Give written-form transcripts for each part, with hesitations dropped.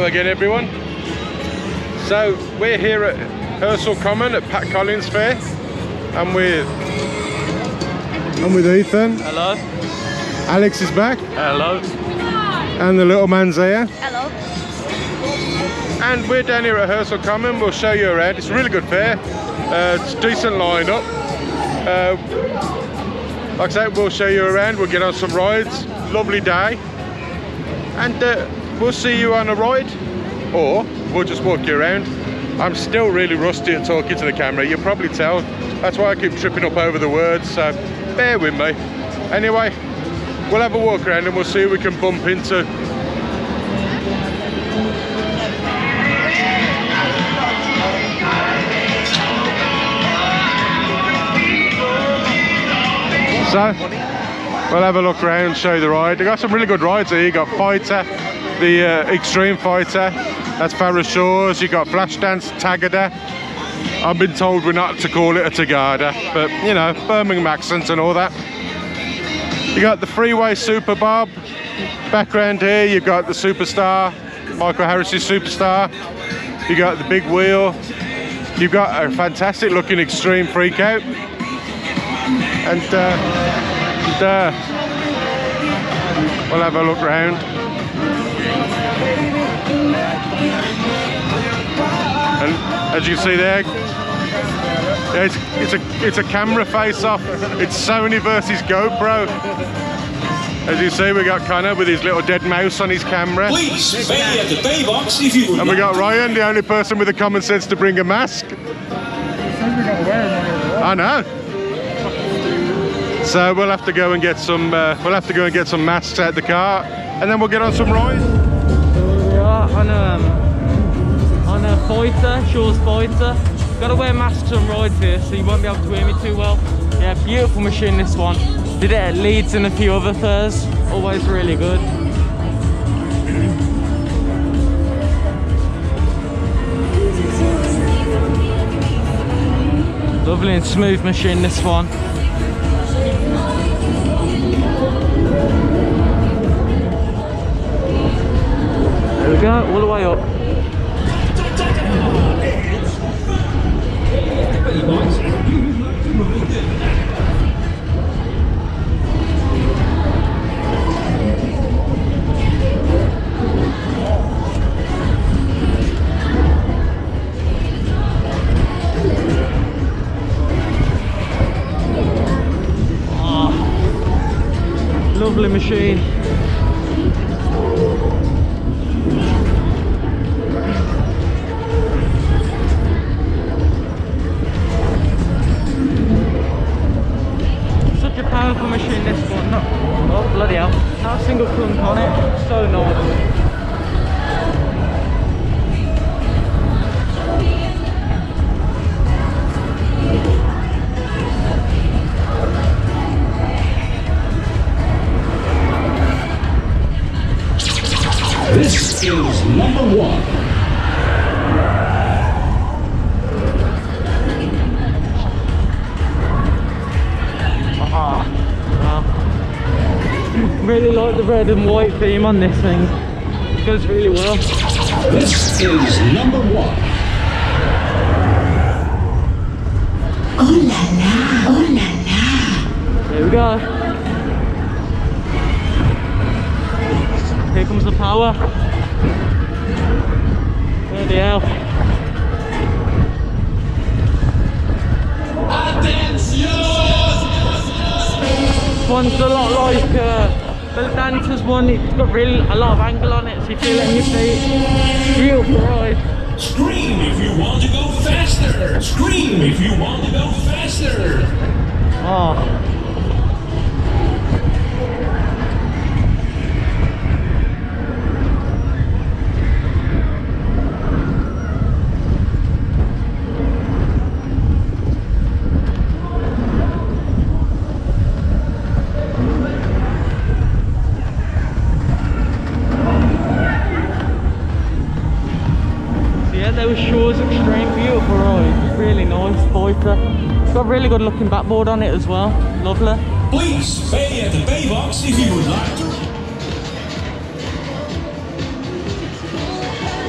Hello again everyone. So we're here at Hearsall Common at Pat Collins Funfair. I'm with Ethan. Hello. Alex is back. Hello. And the little man's here. Hello. And we're down here at Hearsall Common. We'll show you around. It's a really good fair. It's a decent lineup. Like I said, we'll show you around. We'll get on some rides. Lovely day. And we'll see you on a ride, or we'll just walk you around. I'm still really rusty at talking to the camera. You'll probably tell. That's why I keep tripping up over the words. So bear with me. Anyway, we'll have a walk around and we'll see who we can bump into. So, we'll have a look around, show you the ride. They've got some really good rides here. You got Fighter, the Extreme Fighter. That's Farrah Shores. You got Flashdance, Tagada. I've been told we're not to call it a Tagada, but you know, Birmingham accents and all that. You got the Freeway Super Bob. Background here, you've got the Superstar, Michael Harris's Superstar. You got the Big Wheel. You've got a fantastic looking Extreme Freakout. And we'll have a look round. And as you can see there, it's a camera face-off. It's Sony versus GoPro. As you see, we got Connor with his little dead mouse on his camera. Please pay at the pay box if you would. And we got Ryan, the only person with the common sense to bring a mask. I know. So we'll have to go and get some. Masks out the car, and then we'll get on some rides. We are on a Fighter, Shores Fighter. Got to wear masks on rides here, so you won't be able to hear me too well. Yeah, beautiful machine this one. Did it at Leeds and a few other fairs. Always really good. Lovely and smooth machine this one. There we go, all the way up. Oh, lovely machine. Powerful machine this one. No, oh bloody hell, not a single clunk on it. So nice. This is number one. Really like the red and white theme on this thing. It goes really well. This is number one. Oh la la, oh la la. There we go. Here comes the power. Bloody hell. This one's a lot like the Dancers one. It's got really a lot of angle on it, so you feel it in your feet. Beautiful ride. Scream if you want to go faster. Scream if you want to go faster. Oh. There was Shores Extreme, beautiful ride, really nice Fighter. It's got a really good looking backboard on it as well, lovely. Please pay at the pay box if you would like to.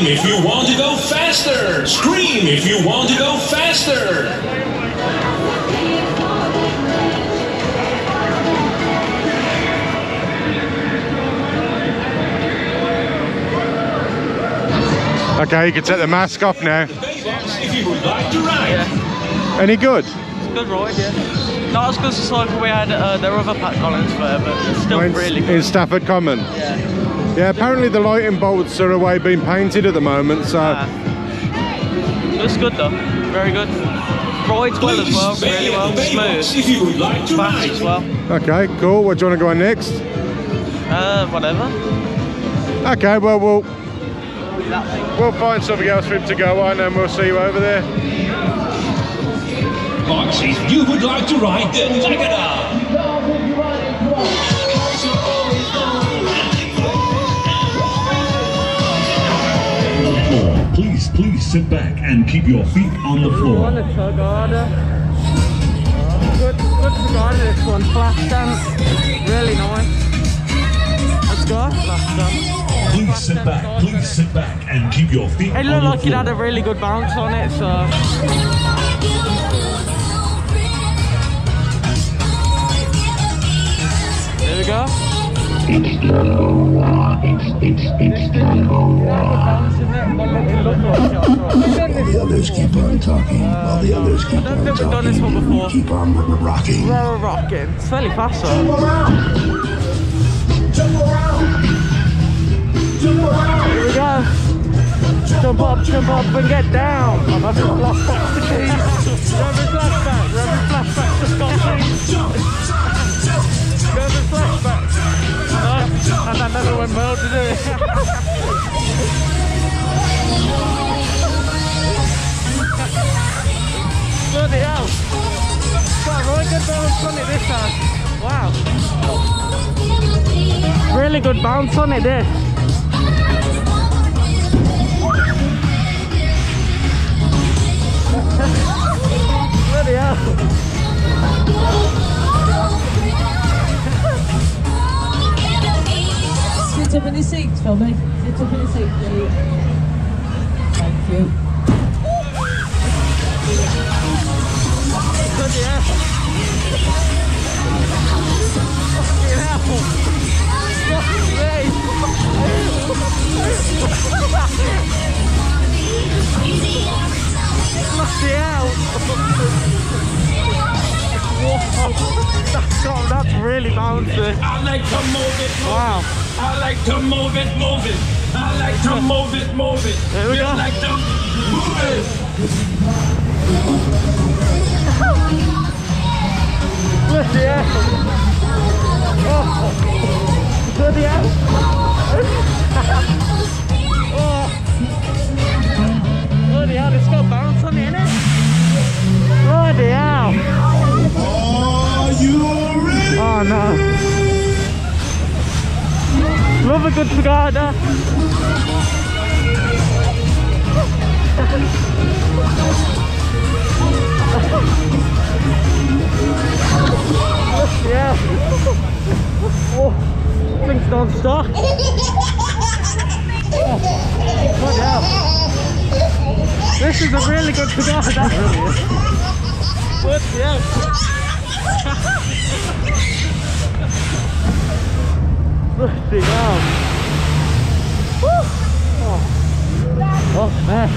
if you want to go faster. Scream if you want to go faster. Okay, you can take the mask off now. If you would like to ride. Any good? It's a good ride, yeah. Not as good as the cycle we had at their other Pat Collins Funfair, but it's still really good. In Stafford Common? Yeah. Yeah, apparently the lighting bolts are away being painted at the moment, so... It's good though, very good. Rides well as well, really well, smooth. If you would like to Fast ride. as well. Okay, cool. What do you want to go on next? Whatever. Okay, well, we'll That thing. We'll find something else for him to go on and we'll see you over there. Box, if you would like to ride, then check it out. Please sit back and keep your feet on the floor. On the tug order. Good tug order, this one. Flash dance. Really nice. Let's go. Flash dance. Please sit back and keep your feet on the floor. It looked like it had a really good bounce on it, so... There we go. It's number one. It's number one. The others keep on talking while the others keep on I've never done this one talking. before. Keep on rocking. We're rocking. It's fairly fast though. Here we go. Jump up and get down. I'm having flashbacks to these. Remember flashback to Scotland. Remember flashback. And that never went well, did it? Bloody hell. Got a really good bounce on it this time. Wow. Really good bounce on it this. Bloody hell. Sit up in your seats for me. Sit up in your seat, please. Thank you. Bloody hell. Fucking hell. Fucking me. Bloody hell. Whoa. That's really bouncy. I like to move it. Wow. I like to move it. I like to move it. There we go. I like to move it. Bloody hell. Oh. Bloody hell. Oh. Bloody hell, it's got bounce on it, innit? Bloody hell. Are you ready? Oh no. Love a good cigar. Yeah. Oh, things don't stop. Oh, bloody hell. This is a really good cigar. That really is. Bloody hell. Bloody hell. Woo. Oh man.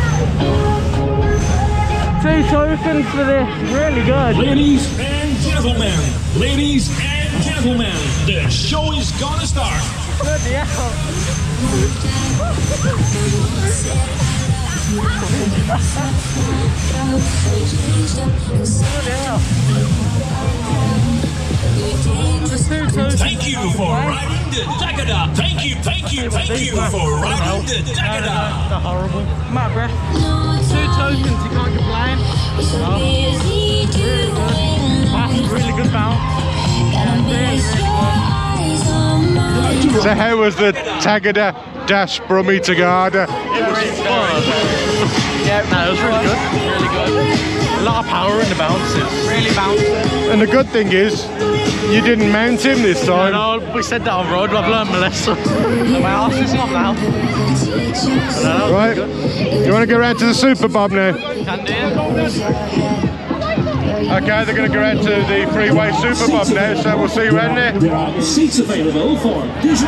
2 tokens for this. Really good. Ladies and gentlemen, the show is gonna start. Bloody hell. Bloody hell. Thank you for riding the Takada. Thank you for riding the Takada. That's horrible. I'm out of breath. 2 tokens, you can't complain. Oh. Really good. That's really good bounce. Yeah, really good. So how was the Tagada dash Brummy Tagada? It was fun. Yeah, no, it was really good. Really good. A lot of power in the bounces. Really bouncy. And the good thing is, you didn't mount him this time. No, we said that on road, but I've learned my lesson. My arse is not now. Right, you want to go around to the Super Bob now? Can do. Okay, they're going to go around to the freeway Super Bob now, so we'll see you around there. There are seats available for diesel.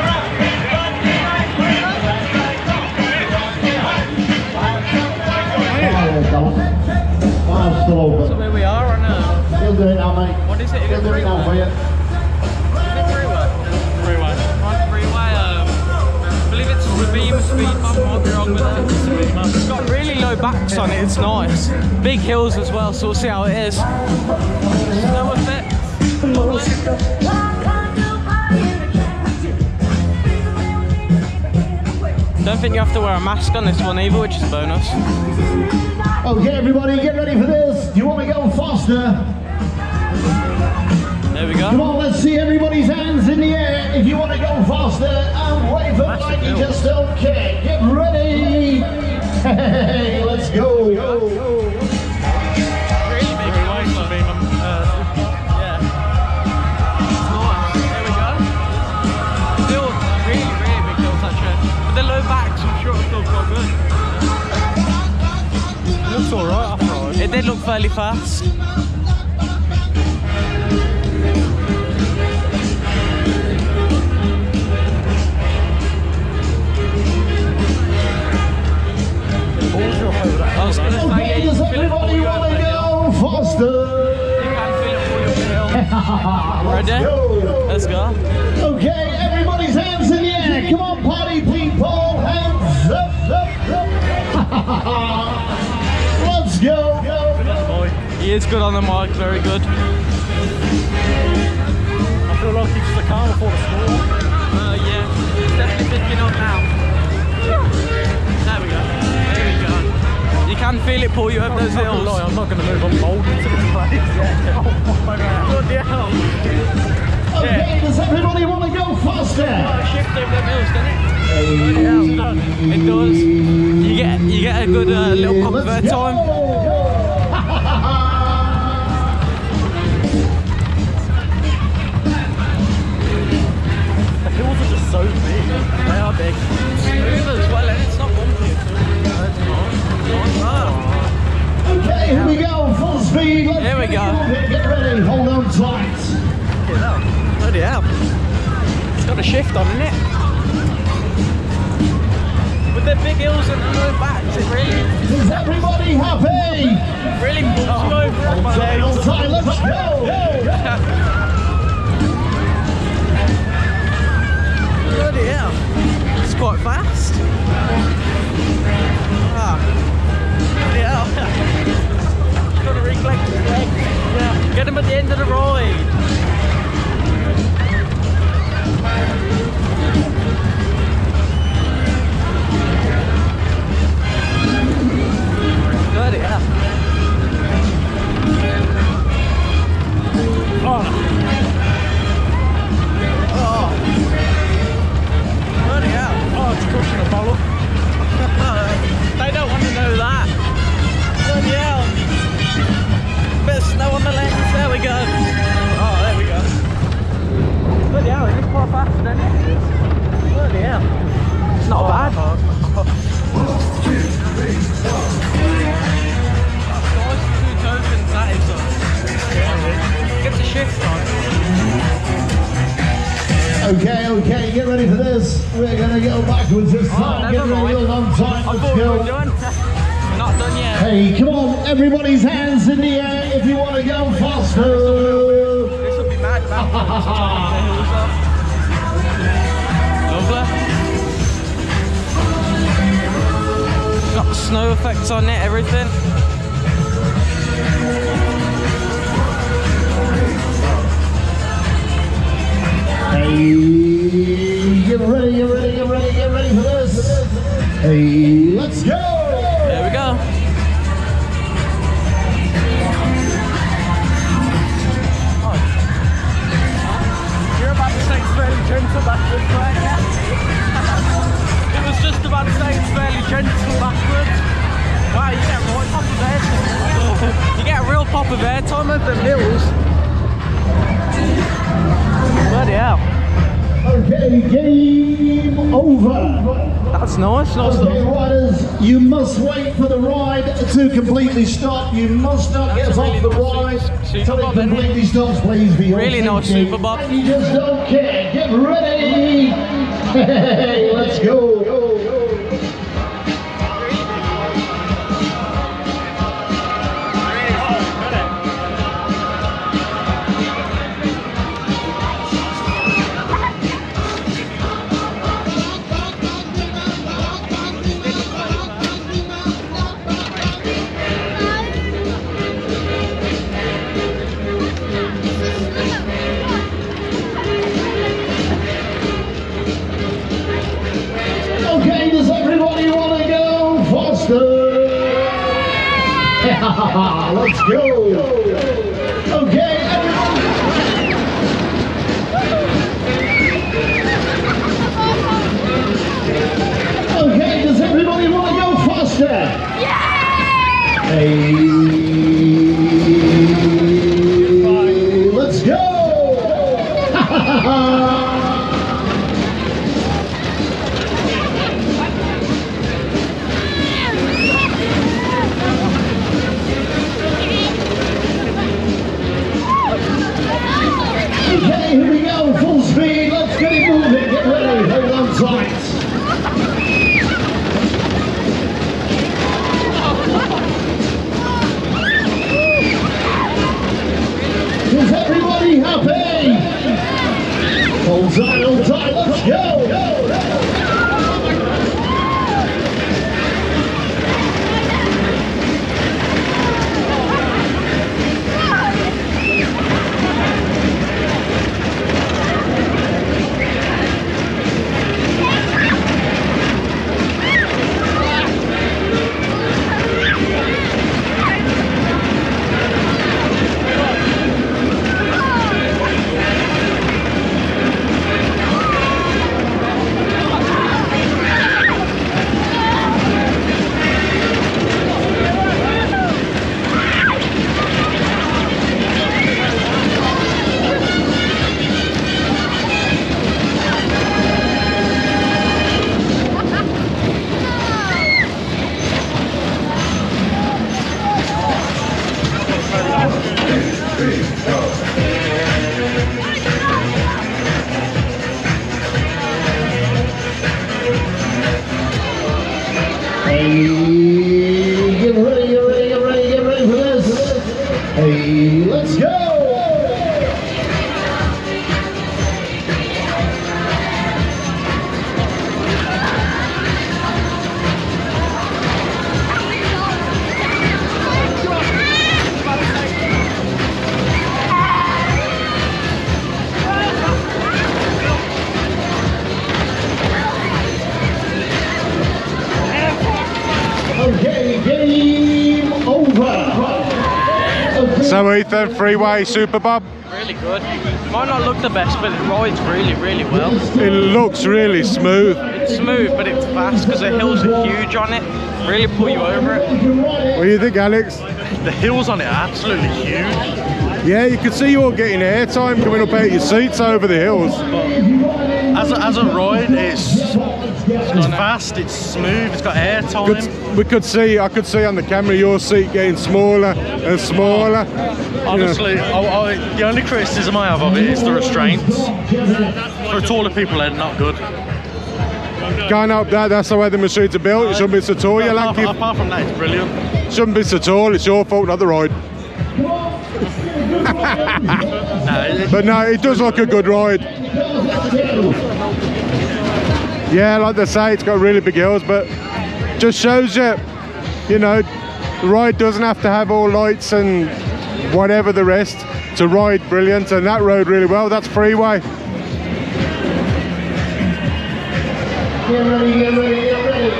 So where we are on He'll do it now, mate. what is it? He'll do it now for you. Freeway. On freeway, I believe it's Beam speed bump, might be wrong with that. It's got really low backs on it, it's nice. Big hills as well, so we'll see how it is. No effect. Don't think you have to wear a mask on this one either, which is a bonus. Okay, everybody, get ready for this. Do you want to go faster? There we go. Come on, let's see everybody's hands in the air if you want to go faster and wave them like you just don't care. Get ready. Hey, let's go. Really big hills, so yeah. There we go. Still really big hills actually. But the low backs, I'm sure it'll still go good. It looks alright off-road. It did look fairly fast. I was going to say, Okay, does everybody want to go faster? you can feel it for your hill. Ready? Let's go. Okay, everybody's hands in the air. Come on, party people, hands up. Let's go. He is good on the mic, very good. I feel like he's just a calm before the score. Yeah, it's definitely picking up now. There we go. There we go. You can feel it pull you up those hills. I'm not going to move, I'm molded to this place. Oh my god. Bloody hell. Okay, does everybody want to go faster? Shift over them hills, doesn't it? It does. You get a good little pop of Let's time. go. The hills are just so big. They are big. Smooth as well, and it's not bumpy at all. Okay, here we go, full speed. Let's Here we go. Get ready, hold on tight. Bloody hell. It's got a shift on, isn't it? With the big hills and the low backs, it really Is everybody happy? pulls you over on my Hold on legs. tight, let's go. Bloody hell. It's quite fast. Bloody hell. Got to recollect his legs. Yeah. Get him at the end of the ride. Bloody hell. Bloody hell. Oh, it's crushing a bottle. They don't want to know that. Bloody hell. Bit of snow on the lens. There we go. Oh, there we go. Bloody hell, it is quite fast, isn't it? Bloody hell. It's not bad. Nice 2 tokens, that is. Get the shift on. Okay, get ready for this. We're going to go backwards this time. Get ready, hold on tight, I let's thought we were go. done. We're not done yet. Hey, come on, everybody's hands in the air if you want to go faster. This will be mad backwards. Lovely. Got the snow effects on it, everything. Hey, get ready for this. Hey, let's go. There we go. You're about to say it's fairly gentle backwards, right? It was just about to say it's fairly gentle backwards. Wow, you get a right pop of air time. You get a real pop of air time at the hills. Bloody hell. Okay, game over. That's nice. Nice Okay, stuff. riders, you must wait for the ride to completely stop. You must not get off the ride until it completely stops, please. Be Really nice Super Bob. And you just don't care. Get ready. Hey, let's go. Okay, does everybody want to go faster? Let's go. Okay, okay, does everybody want to go faster? Yeah! Hey, let's go. Okay, here we go, full speed, let's get it moving, get ready, hold on tight. Is everybody happy? Hold tight, let's go. Hey, get ready for this. Hey, let's go. Okay, game over. So Ethan, freeway Super Bob. Really good. Might not look the best, but it rides really, really well. It looks really smooth. It's smooth, but it's fast because the hills are huge on it. Really pull you over it. What do you think, Alex? The hills on it are absolutely huge. Yeah, you can see you all getting airtime coming up out your seats over the hills. As a ride, it's fast, it's smooth, it's got air time. I could see on the camera your seat getting smaller and smaller. Honestly, the only criticism I have of it is the restraints. For taller people, they're not good. Can't help that, that's the way the machines are built. It shouldn't be so tall, you like it. Apart from that, it's brilliant. Shouldn't be so tall, it's your fault, not the ride. But no, it does look a good ride. Yeah, like they say, it's got really big hills, but just shows you, you know, the ride doesn't have to have all lights and whatever the rest to ride brilliant, and that rode really well. That's freeway. Get ready, get ready, get ready.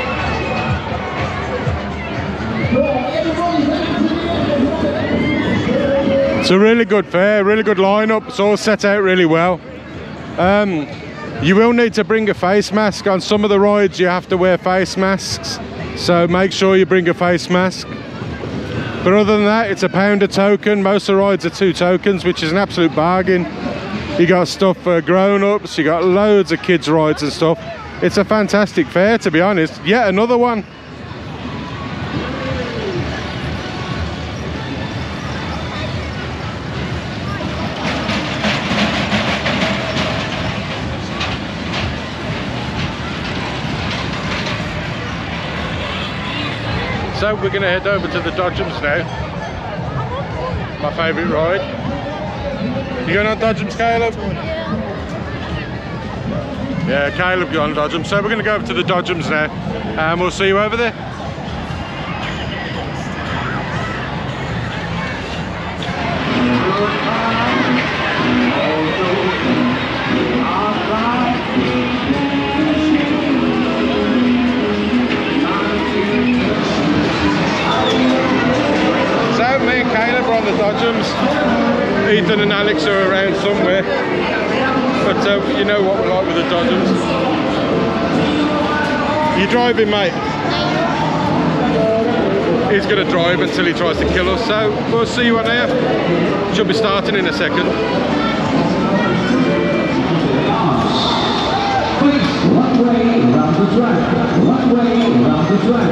It's a really good fair, really good lineup. It's all set out really well. You will need to bring a face mask. On some of the rides you have to wear face masks, so make sure you bring a face mask. But other than that, it's £1 a token. Most of the rides are 2 tokens, which is an absolute bargain. You got stuff for grown-ups, you got loads of kids rides and stuff. It's a fantastic fair, to be honest. Yet another one. So we're going to head over to the Dodgems now. My favourite ride. You going on Dodgems, Caleb? Yeah, Caleb going on Dodgems. So we're going to go over to the Dodgems now, and we'll see you over there. Me and Caleb are on the Dodgems. Ethan and Alex are around somewhere. But you know what we're like with the Dodgems. You driving, mate? He's going to drive until he tries to kill us. So we'll see you on there. Should be starting in a second. One way around the track. One way around the track.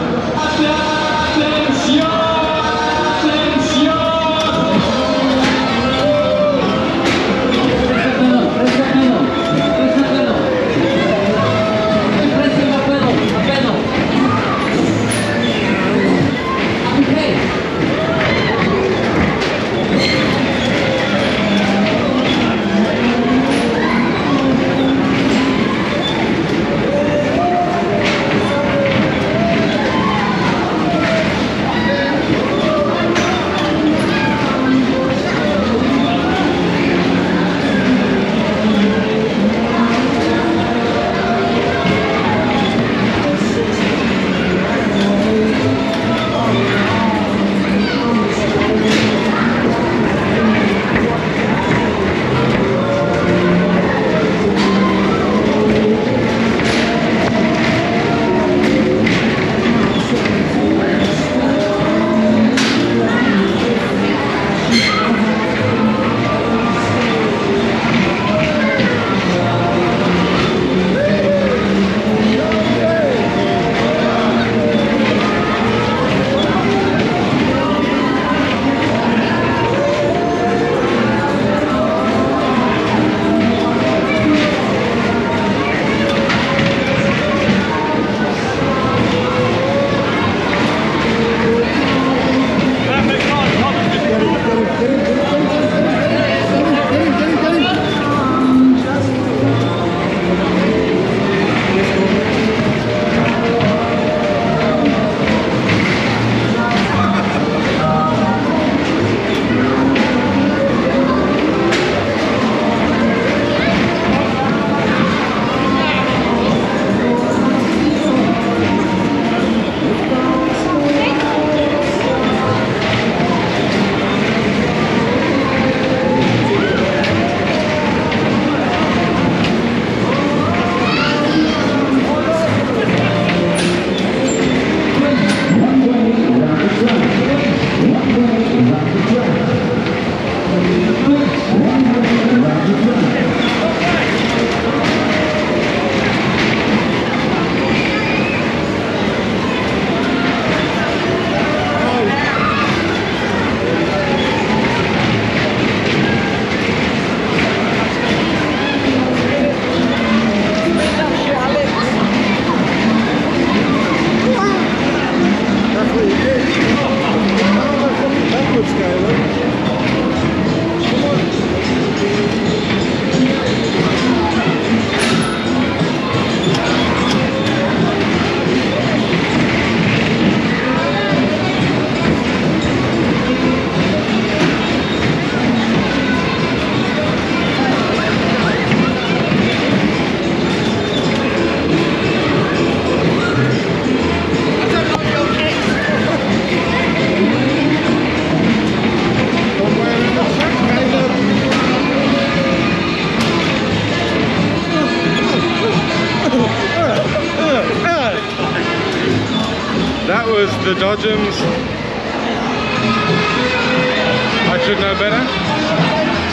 That was the Dodgems. I should know better.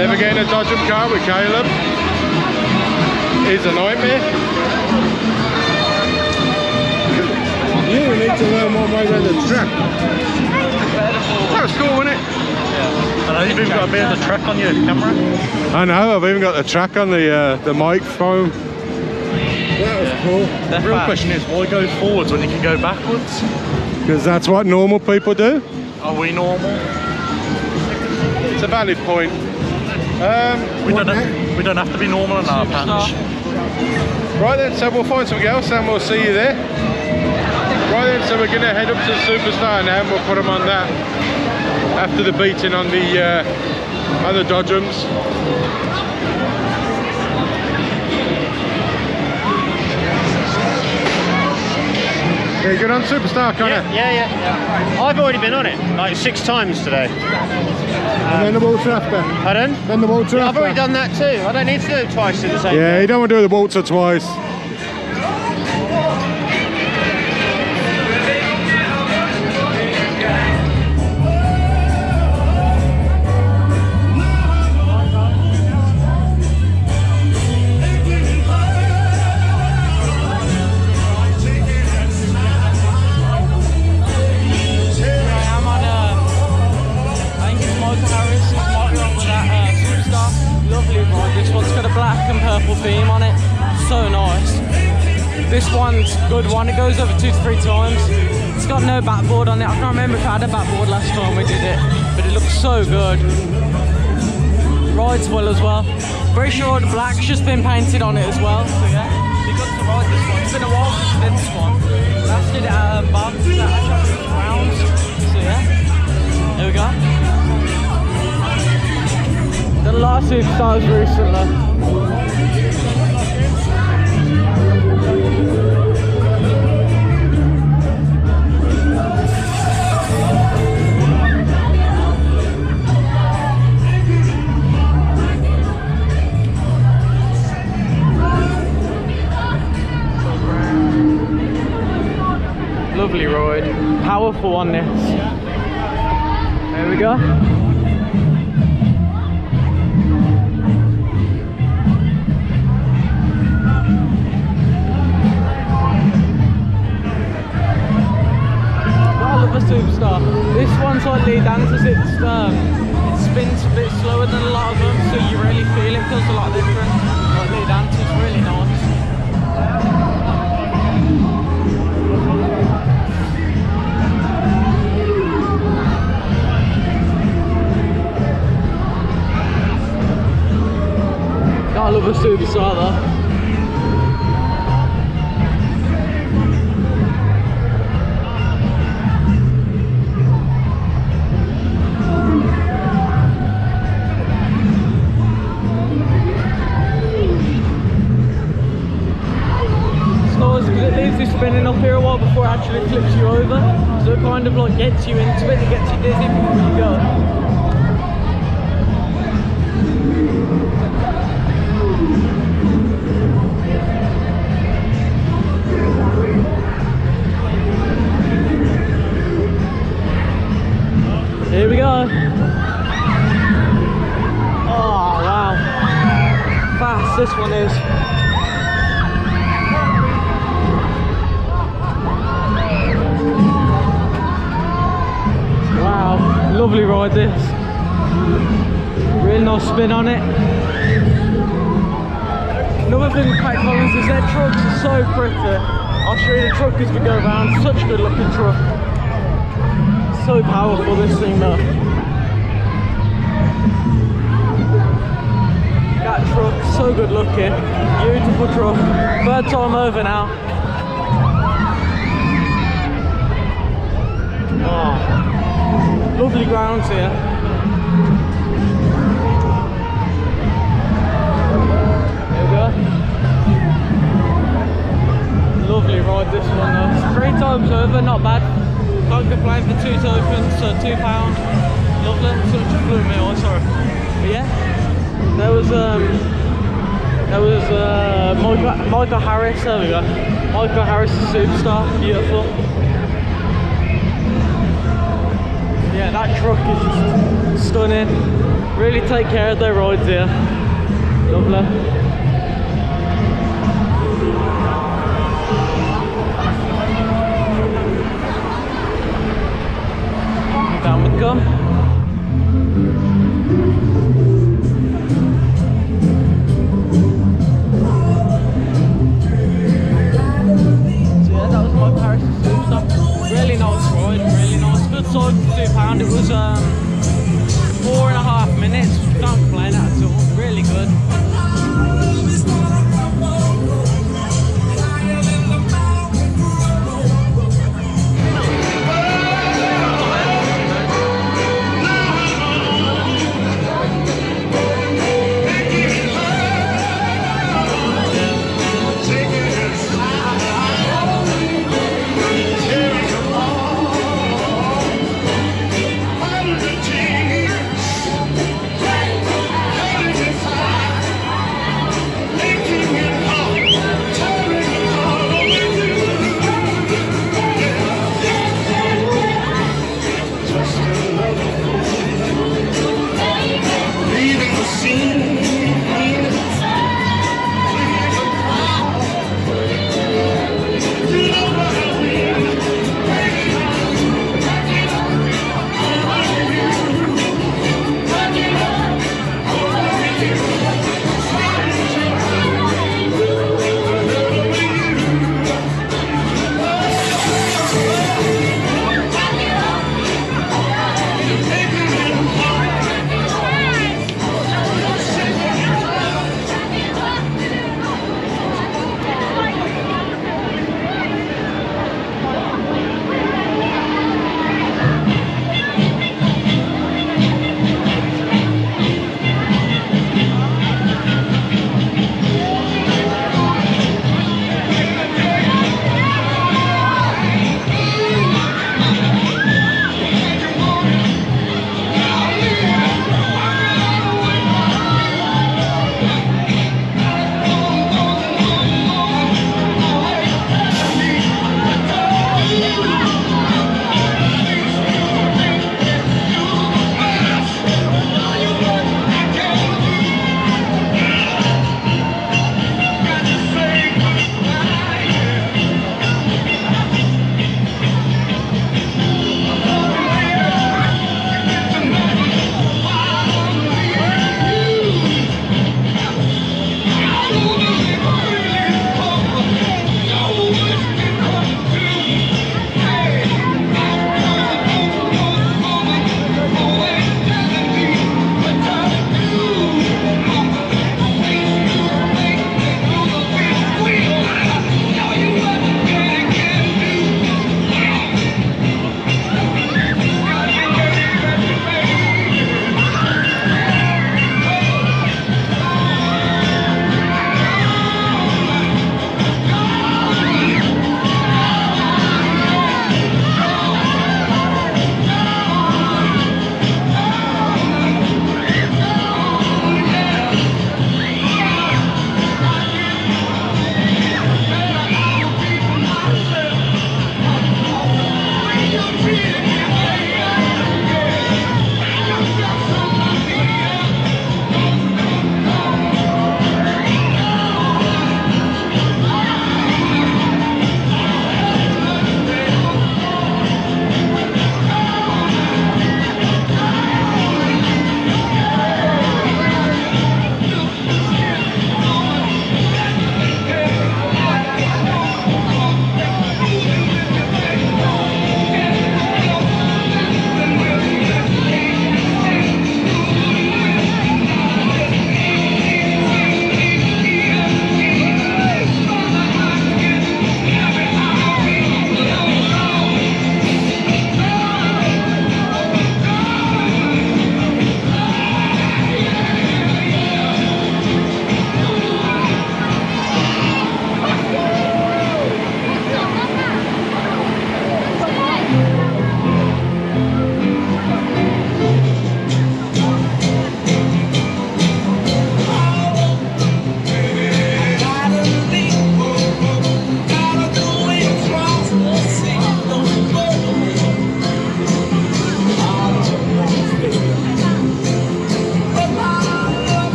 Never getting a Dodgem car with Caleb is a nightmare. You need to learn more way around the track. That was cool, wasn't it? Yeah. And you've even got a bit of the track on your camera. I know, I've even got the track on the microphone. That was cool. The real question is, why go forwards when you can go backwards? Because that's what normal people do. Are we normal? It's a valid point. We don't have to be normal in our patch. Right then, so we'll find something else and we'll see you there. Right then, so we're going to head up to the Superstar now and we'll put them on that after the beating on the Dodgems. Yeah, good on Superstar, Connor. Yeah. I've already been on it, like 6 times today. And then the Waltzer after. Pardon? Then the Waltzer I've after. already done that too. I don't need to do it twice in the same Yeah, day. you don't want to do the Waltzer twice. Theme on it, so nice. This one's good one, it goes over 2 to 3 times. It's got no backboard on it. I can't remember if I had a backboard last time we did it, but it looks so good. Rides well as well. Very sure the black's just been painted on it as well, so yeah, be good to ride this one. It's been a while since I did this one. Last did it at Bob's at Rounds, so yeah, there we go. Done a lot of Superstars recently. Lovely ride, powerful on this. There we go. I love a Superstar. This one's like lead dancers, it spins a bit slower than a lot of them, so you really feel it, feels a lot different. Like lead dancers, really nice. I love a Superstar though. It's nice because it leaves you spinning up here a while before it actually flips you over. So it kind of like gets you into it and gets you dizzy before you go. Here we go. Oh wow, fast this one is. Wow, lovely ride this. Really nice spin on it. Another thing with Pat Collins is their trucks are so pretty. I'll show you the truck as we go around. Such a good looking truck. So powerful this thing though. That truck, so good looking. Beautiful truck. 3rd time over now. Oh, lovely grounds here. There we go. Lovely ride this one though. 3 times over, not bad. Can't complain for 2 tokens, so £2. Lovely, such blew me on, sorry. But yeah, there was Michael Harris, there we go. Michael Harris, the Superstar, beautiful. Yeah, that truck is just stunning. Really take care of their rides here. Lovely. Down we come. So yeah, that was my Paris to Soup stop. Really nice ride, really nice. Good size for £2. It was 4.5 minutes. Can't complain at all. Really good.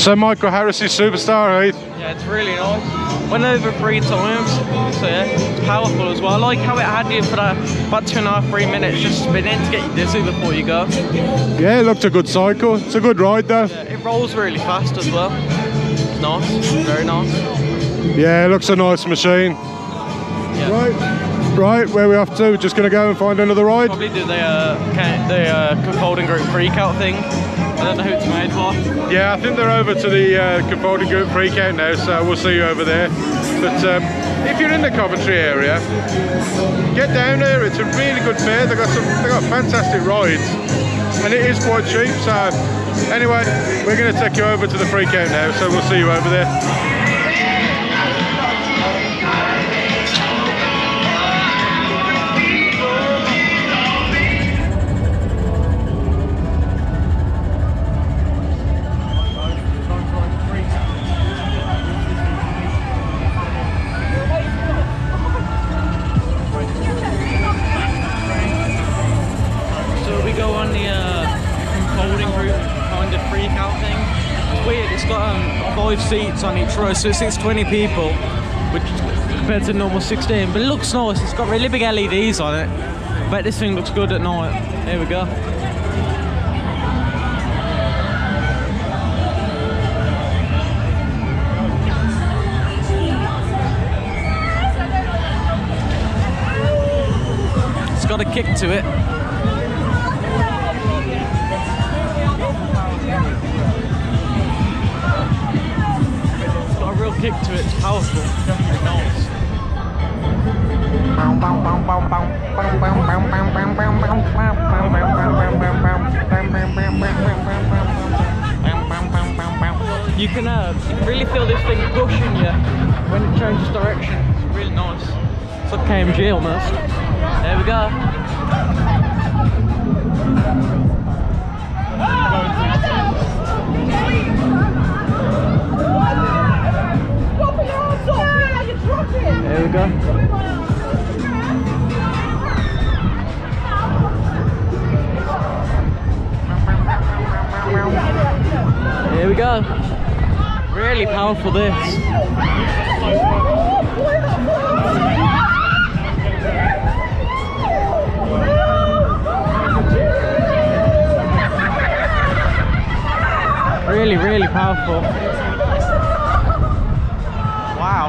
So Michael Harris is superstar, right? Yeah, it's really nice. Went over 3 times, so yeah, it's powerful as well. I like how it had you for that about 2.5 to 3 minutes just spinning to get you dizzy before you go. Yeah, it looked a good cycle. It's a good ride though. Yeah, it rolls really fast as well. It's nice, very nice. Yeah, it looks a nice machine. Yeah. Right, where are we off to? We're just going to go and find another ride? Probably do the Folding Group Freakout thing. I don't know who it's made for. Yeah, I think they're over to the Folding Group Freakout now, so we'll see you over there. But if you're in the Coventry area, get down there. It's a really good fair. They've got fantastic rides, and it is quite cheap. So anyway, we're going to take you over to the Freakout now, so we'll see you over there. Seats on each row, so it sits 20 people, which compared to normal 16, but it looks nice. It's got really big LEDs on it. I bet this thing looks good at night. Here we go. It's got a kick to it. Kick to it, it's powerful, definitely nice. You can really feel this thing pushing you when it changes direction. It's really nice. It's like KMG almost. There we go. There we go. Here we go. Really powerful this. Really, really powerful. Wow.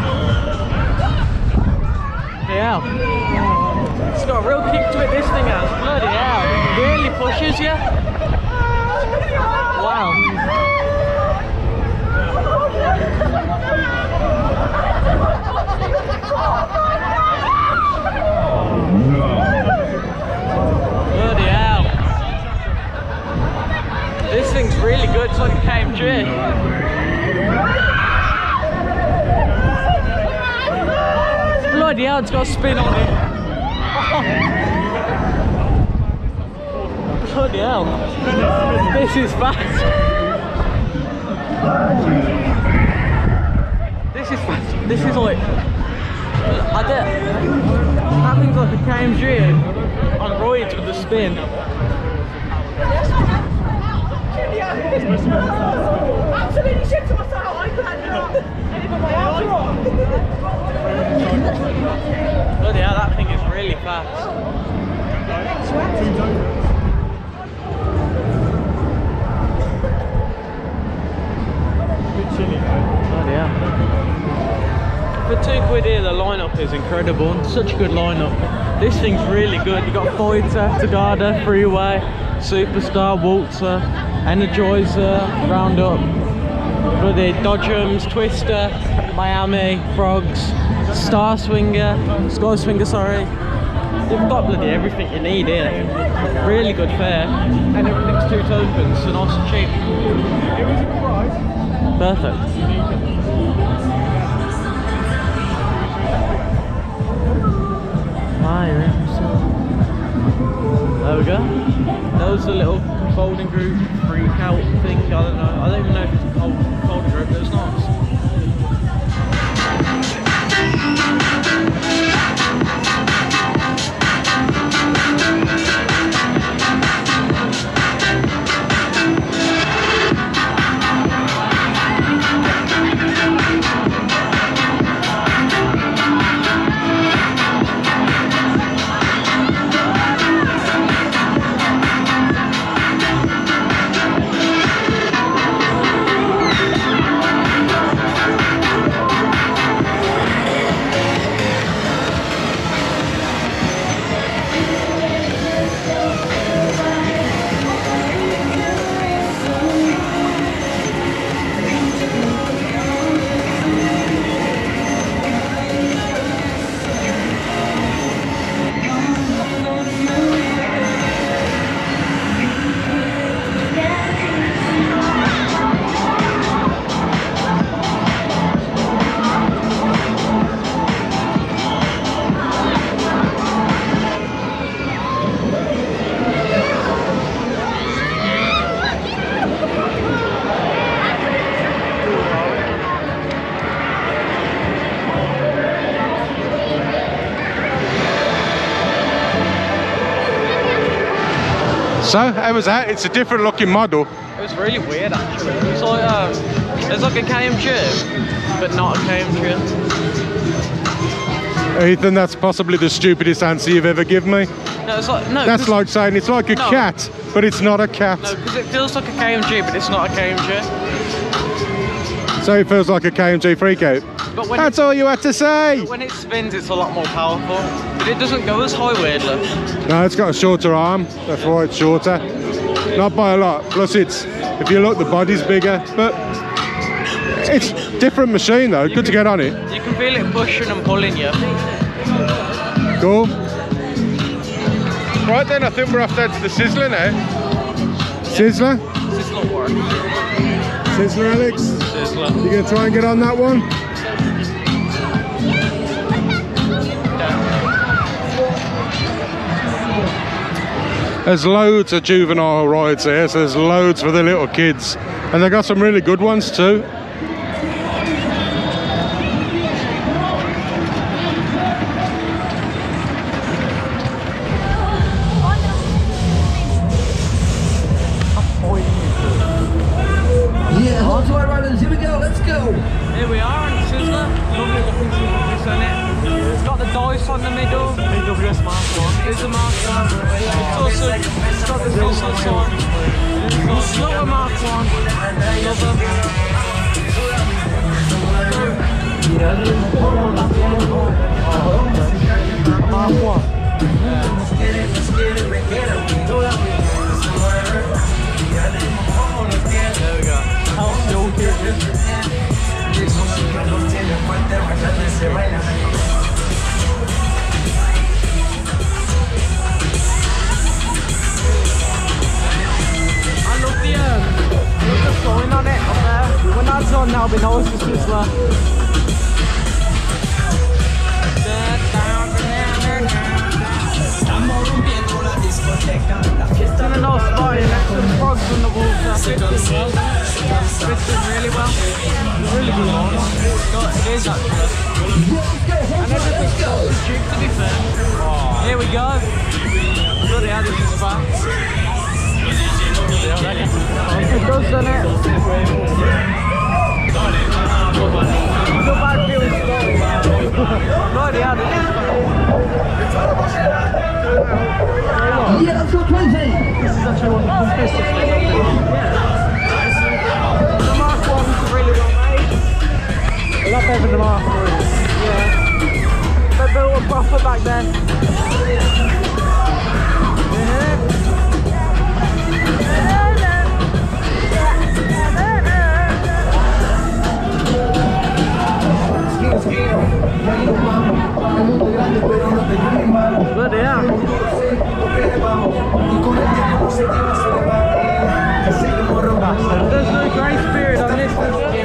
Yeah. It's got a real kick to it, this thing has. Bloody hell. It really pushes you. Wow. Bloody hell. This thing's really good. It's like a KMG. Bloody hell, it's got a spin on it. Oh. Bloody hell. This is fast. This is fast. This is like... that thing's like a KMG on roids with the spin. Absolutely shit to myself. I can't do anything my arms off. Bloody hell, that thing is really fast. Bloody hell. For £2 here, the lineup is incredible. Such a good lineup. This thing's really good. You got Fighter, Tagada, Freeway, Superstar, Waltzer, Energizer, Round Up, bloody Dodgems, Twister, Miami, Frogs, Star Swinger, Sky Swinger, sorry. You've got bloody everything you need here. Really good fare, and everything's 2 tokens, so nice and cheap. Perfect. There we go. That was the little folding group freak out thing. I don't know. I don't even know if it's a folding group, but it's nice. So, how was that? It's a different looking model. It was really weird actually. It's like it's like a KMG, but not a KMG. Ethan, that's possibly the stupidest answer you've ever given me. No, it's like, no. That's like saying it's like a cat, but it's not a cat. No, because it feels like a KMG, but it's not a KMG. So it feels like a KMG freakout. But when that's all you had to say. When it spins, it's a lot more powerful, but it doesn't go as high weirdly. No, it's got a shorter arm. That's why it's shorter. Not by a lot. Plus, it's, if you look, the body's bigger, but it's a different machine though. Good to get on it. You can feel it pushing and pulling you. Cool. Right then, I think we're off down to the Sizzler now. Sizzler? Sizzler work. Sizzler, Alex? Sizzler. You gonna try and get on that one? There's loads of juvenile rides here, so there's loads for the little kids. And they've got some really good ones too. Yeah, hold to our riders, here we go, let's go! Here we are on Sizzler. Lovely looking Sizzler, isn't it? It's got the dice on the middle. AWS Mark 1. It's a Mark 1. It's also got the Sizzler sign. It's got a Mark 1. Love them. Mark 1. There we go. How still here it is. I love the sign on it up there. When that's on, that'll be nice for Sizzler. It's in a nice spot here next to the frogs on the water. Fits in really well. It's really good on. It is actually. And everything's cheap to be fair. Here we go. Bloody hell, this is fun. It does, doesn't it? No bad feeling. Bloody hell, this is fun. Yeah, let's go crazy! This is actually one of the coolest things. The Mark 1's really well made. A lot better than the Mark 3. Yeah. They built a proper back then. Bloody hell. There's no great spirit on this.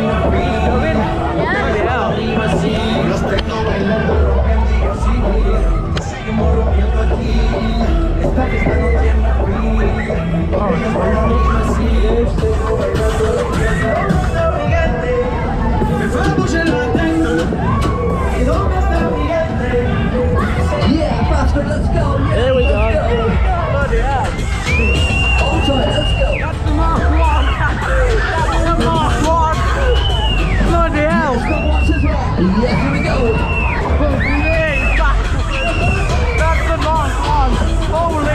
Yeah, faster, let's go! Here we go. Bloody hell. Hold tight, let's go! That's the Mark 1. That's the Mark 1. Bloody hell. Yeah, here we go! That's the Mark 1. Holy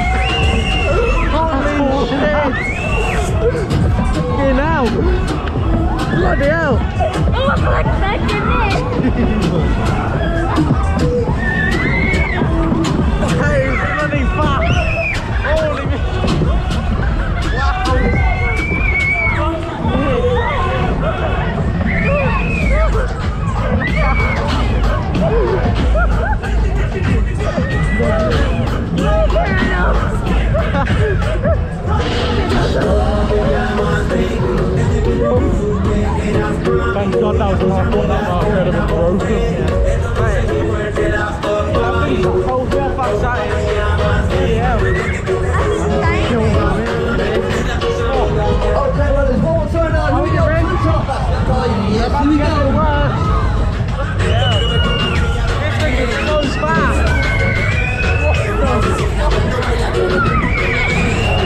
shit. Fucking hell. Bloody hell. Oh, I'm like second it. Hey, bloody fuck! Holy Thank God that was the last one that Mark could have been broken. Hold off outside. Yeah. Okay, well, there's one more turn now. Here we go. Yes, here we go. Yeah. This thing is so fast.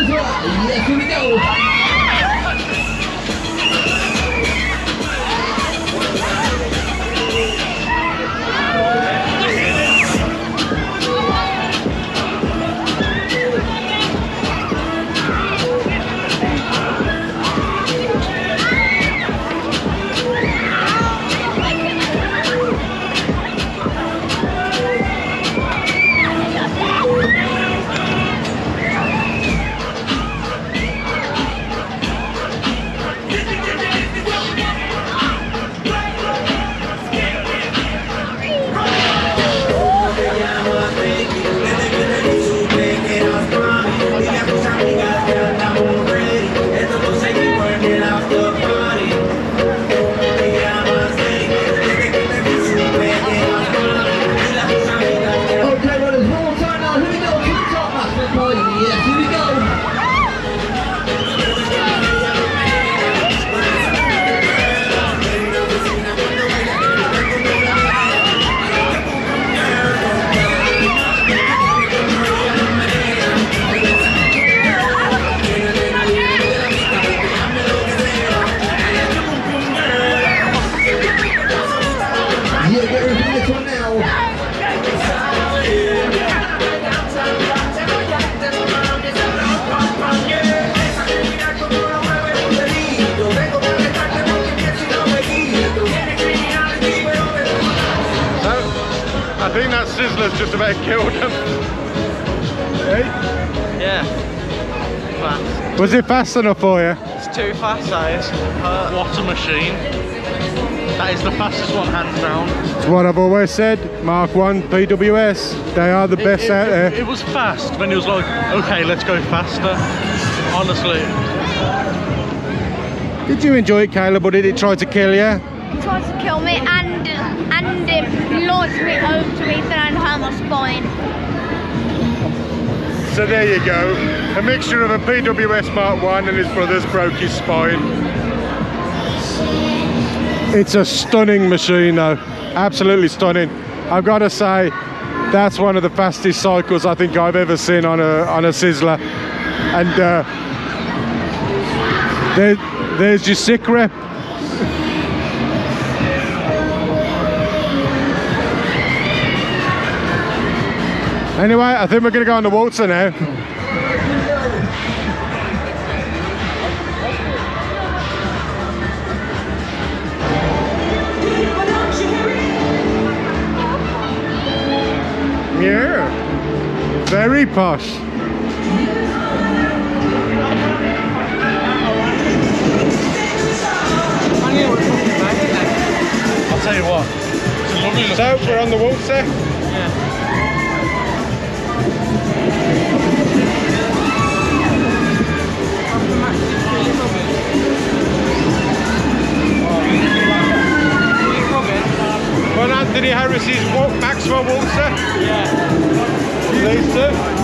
right. Yes, here we go. I think that Sizzler's just about killed him. Hey? Yeah. Fast. Was it fast enough for you? It's too fast, that is. What a machine. That is the fastest one, hands down. It's what I've always said. Mark 1 PWS. They are the best out there. It was fast when it was like, okay, let's go faster. Honestly. Did you enjoy it, Caleb, or did it try to kill you? He tried to kill me and launched me over to Ethan and hurt my spine. So there you go. A mixture of a PWS Mark 1 and his brothers broke his spine. It's a stunning machine though. Absolutely stunning. I've got to say, that's one of the fastest cycles I think I've ever seen on a Sizzler. And there's your sick rep. Anyway, I think we're going to go on the Waltzer now. Yeah, very posh. I'll tell you what, it's a lovely So we're on the Waltzer. Yeah. Well, Anthony Harris's Maxwell Waltzer. Yeah. These two.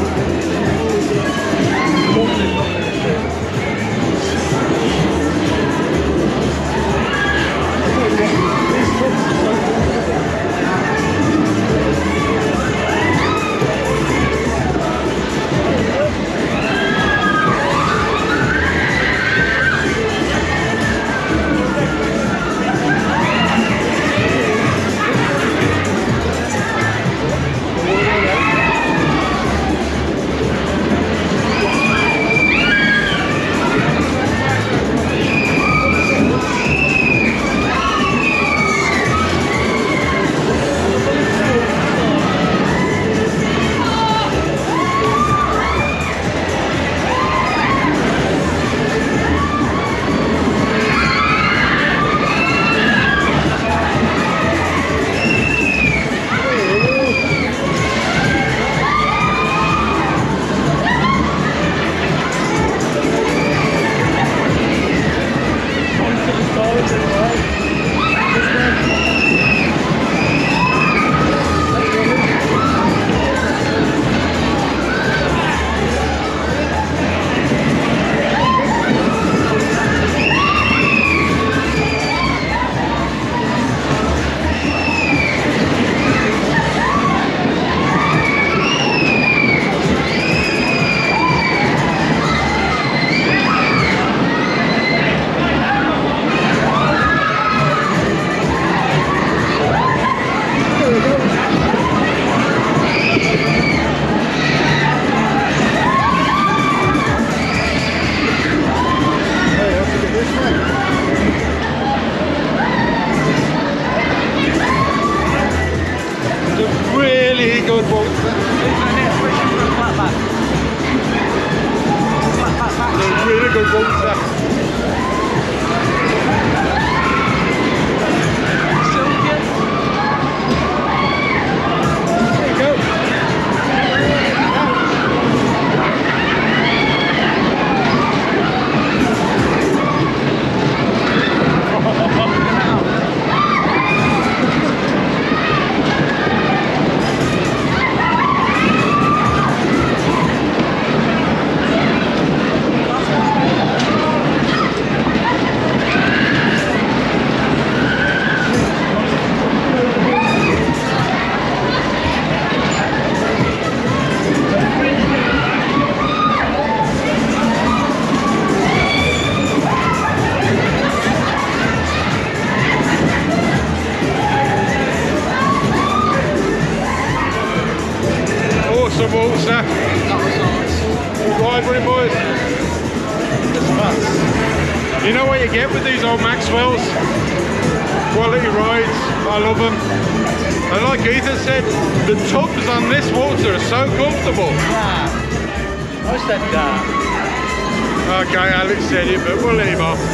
good Waltzer. Really good Waltzer. There you go. Awesome Waltzer. Good ride with it, boys. You know what you get with these old Maxwells? Quality rides. I love them. And like Ethan said, the tubs on this Waltzer are so comfortable. Yeah. I said that. Okay, Alex said it, but we'll leave off.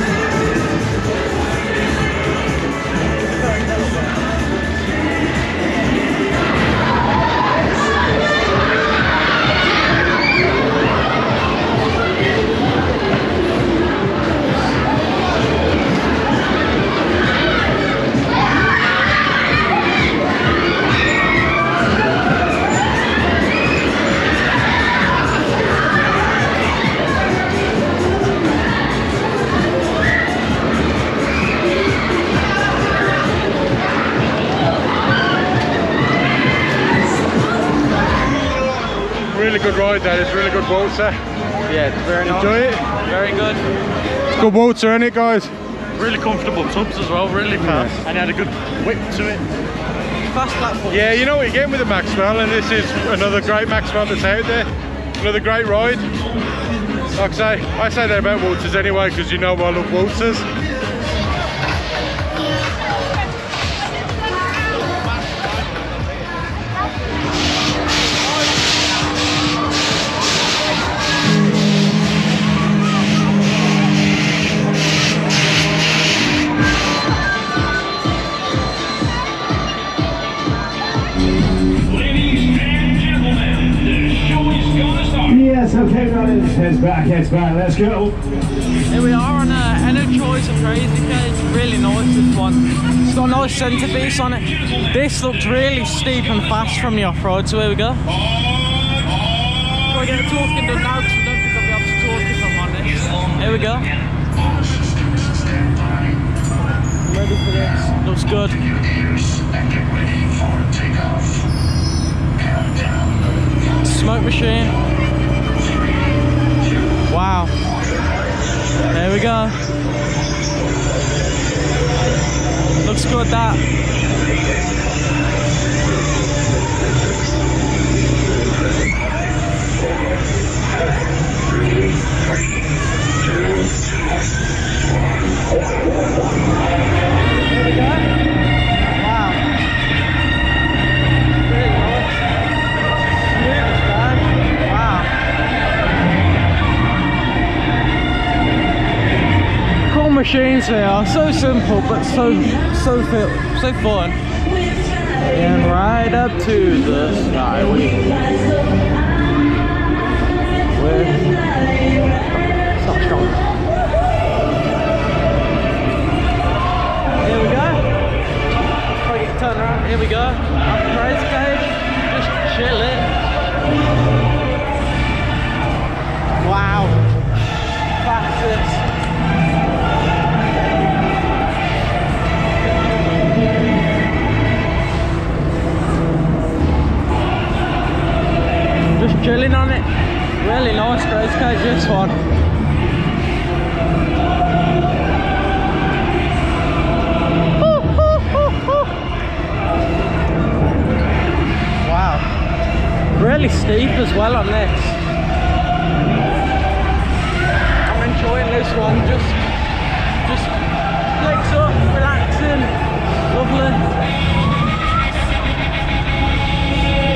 Really good ride, that is really good Waltzer. Yeah, it's very nice. Enjoy it? Very good. It's good Waltzer, isn't it, guys? Really comfortable tubs as well, really fast. And it had a good whip to it. Fast platform. Yeah, you know what you're getting with the Maxwell, and this is another great Maxwell that's out there. Another great ride. Like I say that about Waltzers anyway, because you know I love Waltzers. Yes, okay, brothers, heads back, let's go. Here we are on Energizer Crazy Cage. Really nice, this one. It's got a nice centrepiece on it. This looks really steep and fast from the off-road, so here we go. Before I get the talking done now, because I don't think I'll be able to talk if I'm honest. Here we go. Ready for this. Looks good. Smoke machine. Wow. There we go. Looks good, that. There we go. Wow. Really nice. Smooth as that. Wow. Cool machines they are, so simple but so fun. And right up to the sky with stop strong. Here we go. Try to get turned around. Here we go. Up the crazy cage. Just chilling. Wow. Fastest. Just chilling on it. Really nice crazy cage, this one. Wow. Really steep as well on this. I'm enjoying this one. Just legs up, relaxing. Lovely.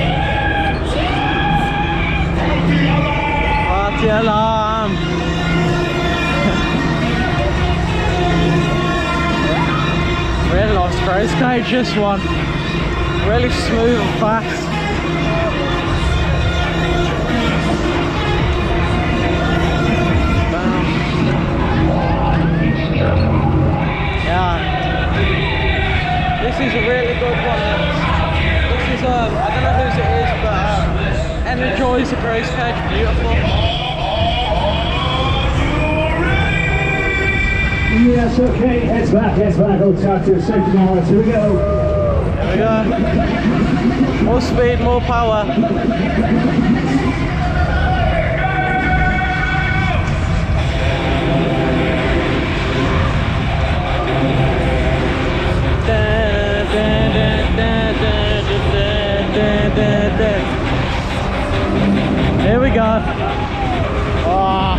stage, this one. Really smooth and fast. Yeah. This is a really good one. This is, I don't know whose it is, but Energizer Grace Cage, beautiful. Yes, okay, heads back, old tractor, safety guards, here we go. There we go. More speed, more power. Here we go. Oh.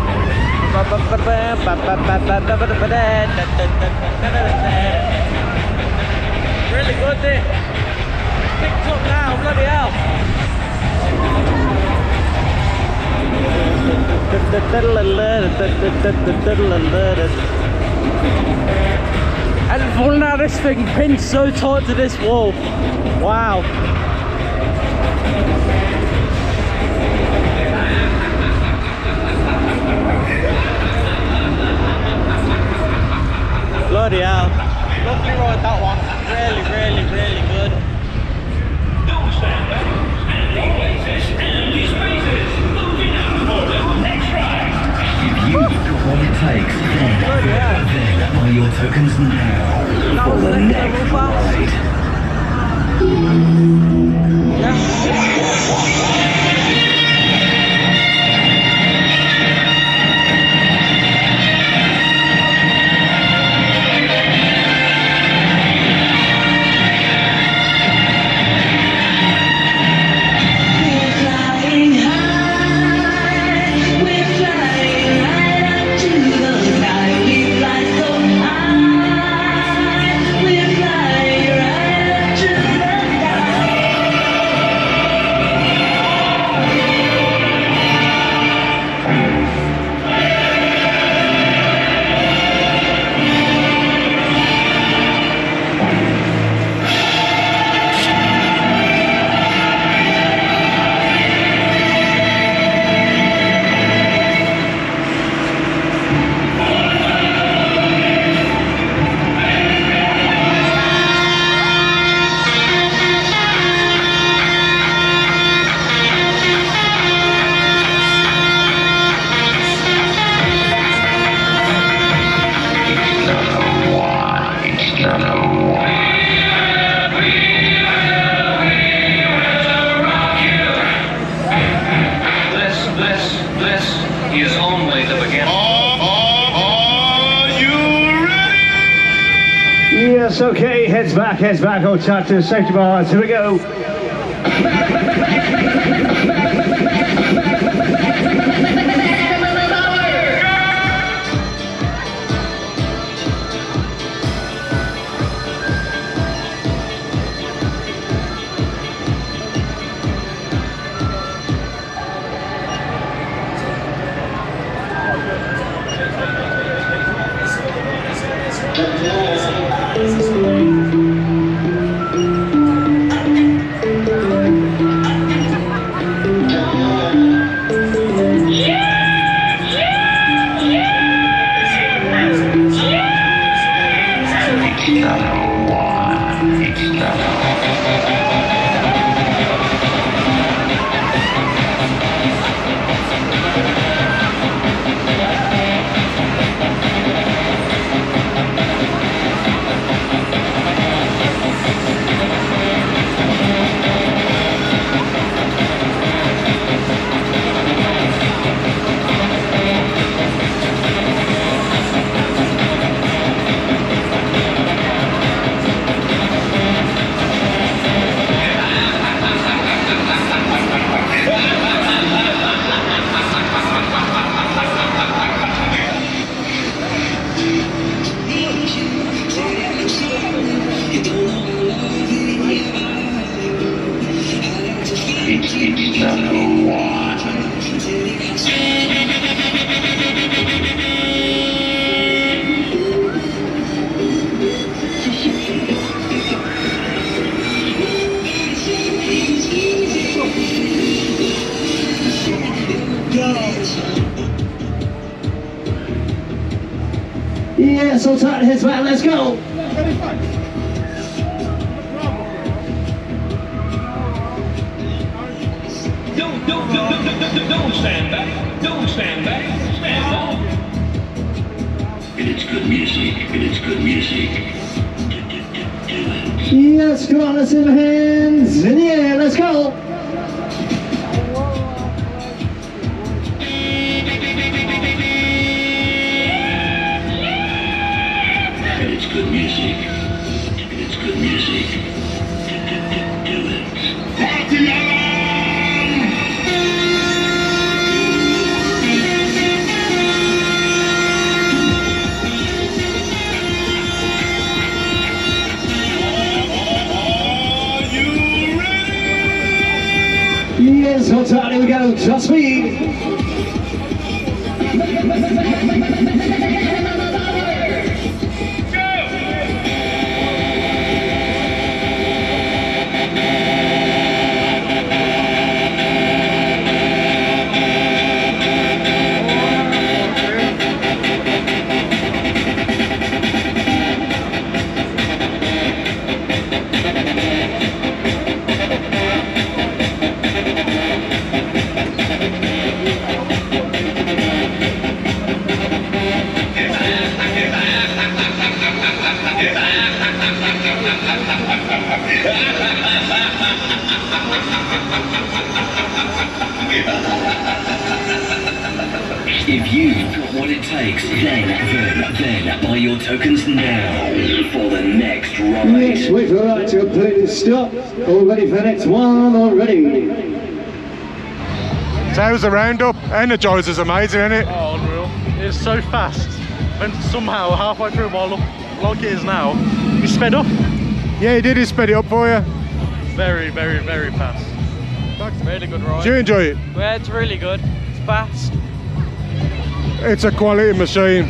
Really good there. Picked up now, bloody hell. And pulling out this thing pinned so tight to this wall. Wow. Bloody hell. Lovely ride, that one. Really, really, really good. Don't stand back. Empty spaces. Moving up for the next ride. If you've got what it takes, then buy your tokens now for the next ride. Yes, okay, heads back, old tractor, safety bars, here we go. Yes, hold tight, heads back, let's go. Don't stand back. Don't stand back. Stand on. And it's good music. And it's good music. Do it. Yes, come on, let's have hands in the air, let's go. And it's good music. And it's good music. Do it. Party alarm! Yes, hold tight, here we go, top speed. If you've got what it takes, then buy your tokens now for the next ride. Yes, wait for that to completely stop. All ready for the next one already. So how's the roundup? Energizer's amazing, isn't it? Oh, unreal. It's so fast. And somehow, halfway through while like it is now, we sped up. Yeah, he did, he sped it up for you. Very, very, very fast. Really good ride. Do you enjoy it? Yeah, it's really good. It's fast. It's a quality machine.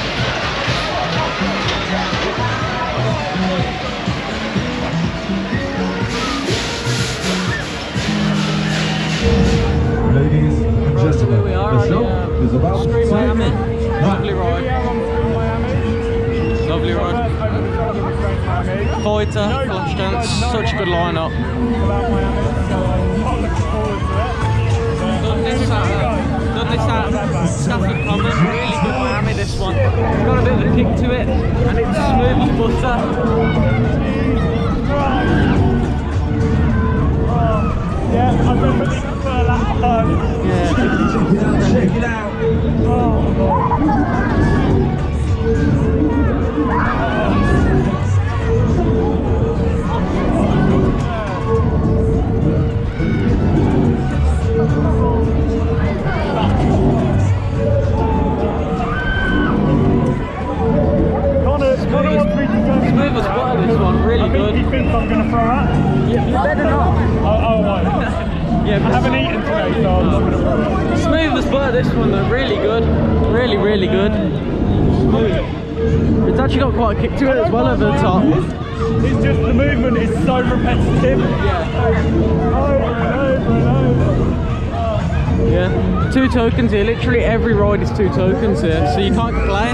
Ladies and gentlemen, We are the on show is about to Street Miami. Lovely ride. Lovely ride. Fighter, flash dance, such a good lineup. Done this at Hearsall Common, really good Miami this one. It's got a bit of a kick to it and it's smooth as butter. Yeah, I definitely prefer that one. Yeah. check it out. Connor wants me to go. Smooth as butter this one, really good. He thinks I'm going to throw that. Yeah, you better not. Oh, right. Yeah, I haven't eaten today, so I'm not going to throw it. Smooth as butter this one though, really good. Really, really good. Smooth. It's actually got quite a kick to it as well over the top. It's just the movement is so repetitive. Yeah. Over and over and over. Yeah. 2 tokens here, literally every ride is 2 tokens here, so you can't complain.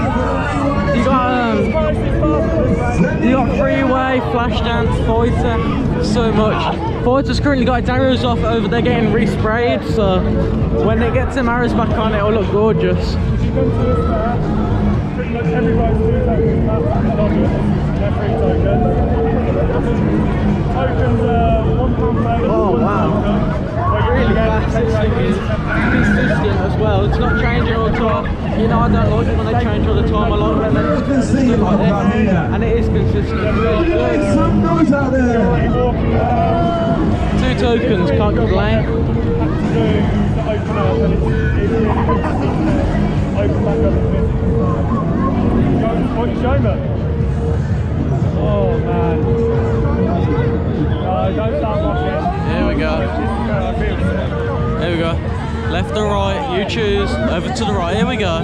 You got freeway, flash dance, fighter, so much. Fighter's currently got its arrows off over there getting resprayed, so when it gets them arrows back on, it'll look gorgeous. If you come to this fair, pretty much everybody's 2 tokens. That's they're 3 tokens. Tokens are £1 Oh wow. Really fast, this thing is consistent as well. It's not changing all the time. You know, I don't like it when they change all the time. I like when they're consistent like this. And it is consistent. Really good. 2 tokens, can't complain. Oh man. Don't start watching. Here we go. Here we go. Left or right, you choose. Over to the right, here we go.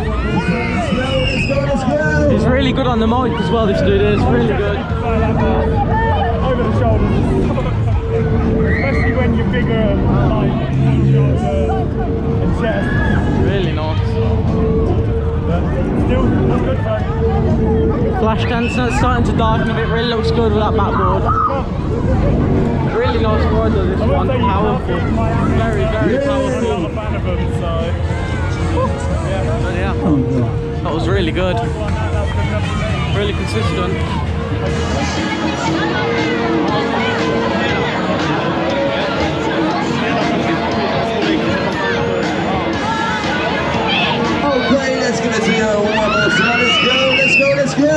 He's really good on the mic as well, this dude is. Really good. Over the shoulders. Especially when you're bigger, like, and chest. Really nice. But still good fun. flash dance. Now it's starting to darken a bit. Really looks good with that backboard. Really nice ride though, this one. Powerful. Very, very powerful. I'm not a fan of them, so... Yeah. That was really good. Really consistent. Okay, let's give it to you one more time. Let's go, let's go, let's go.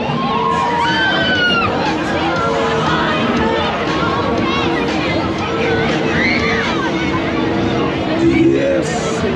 Yes.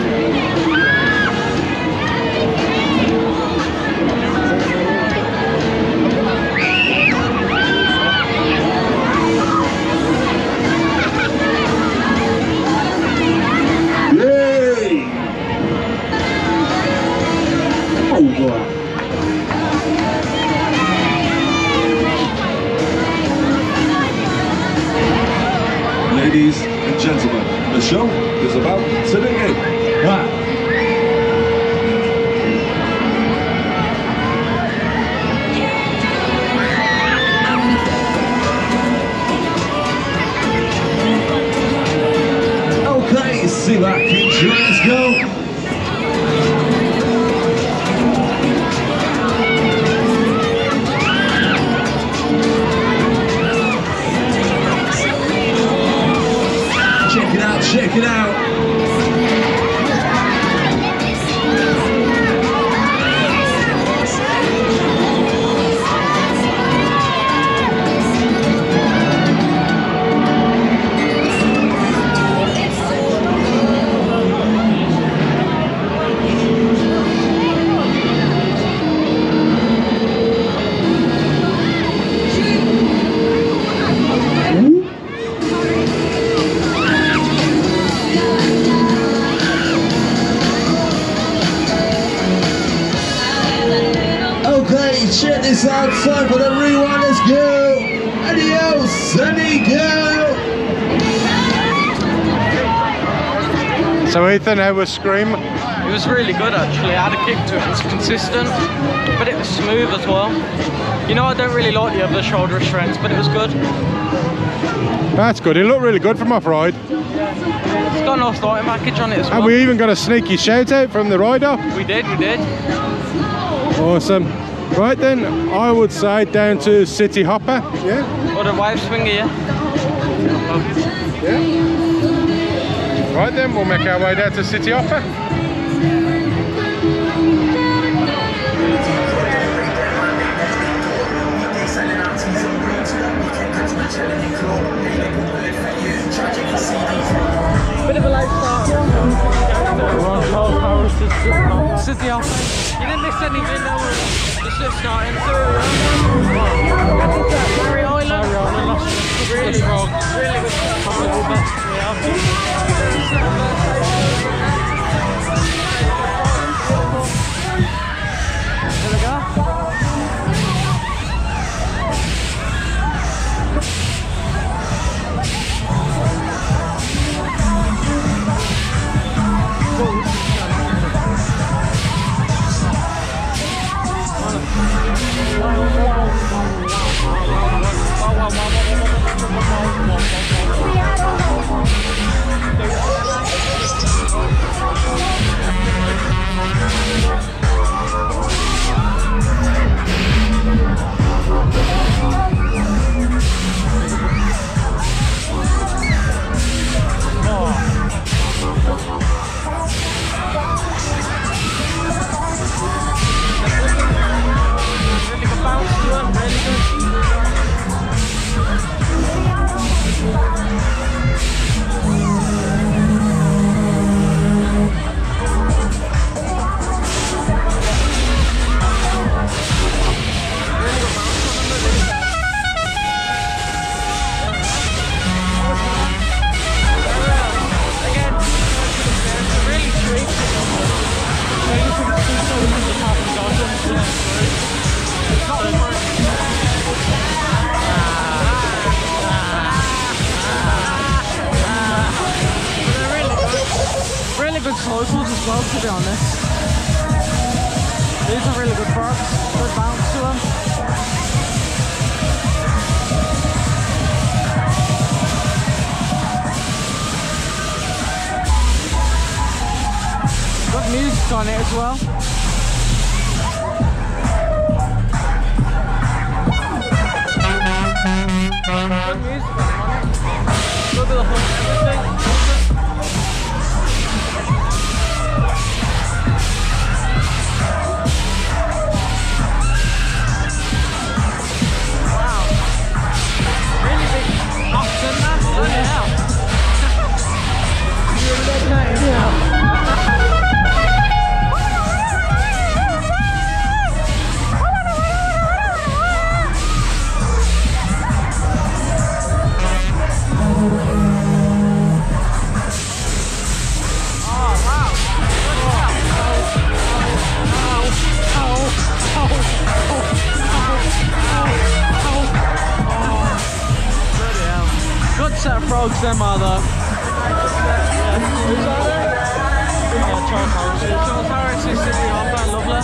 Ladies and gentlemen, the show is about to begin. Okay, sit back, enjoy, let's go. Check it out. Check this out, time for the rewind, let's go! Adios, amigo! So Ethan, how was Scream? It was really good actually. I had a kick to it. It's consistent, but it was smooth as well. You know, I don't really like the other shoulder restraints, but it was good. That's good. It looked really good from off-ride. It's got a nice lighting package on it as well. And we even got a sneaky shout out from the rider. We did. Awesome. Right then, I would say down to City Hopper. Yeah. Or the wave swinger, yeah. Right then, we'll make our way down to City Hopper. Bit of a late start. City Hopper. You didn't miss anything though. It's just starting through. Barry Island. Really strong. Really good. There we go. These are really good frogs. Good bounce to them. Got music on it as well. Good music on it. Look at the whole everything. Wow. Really big box in that. Bloody hell. You're a little bit now. Good set of frogs, them are though. Who's that there? Charles Harris. Charles Harris is sitting off that, lovely.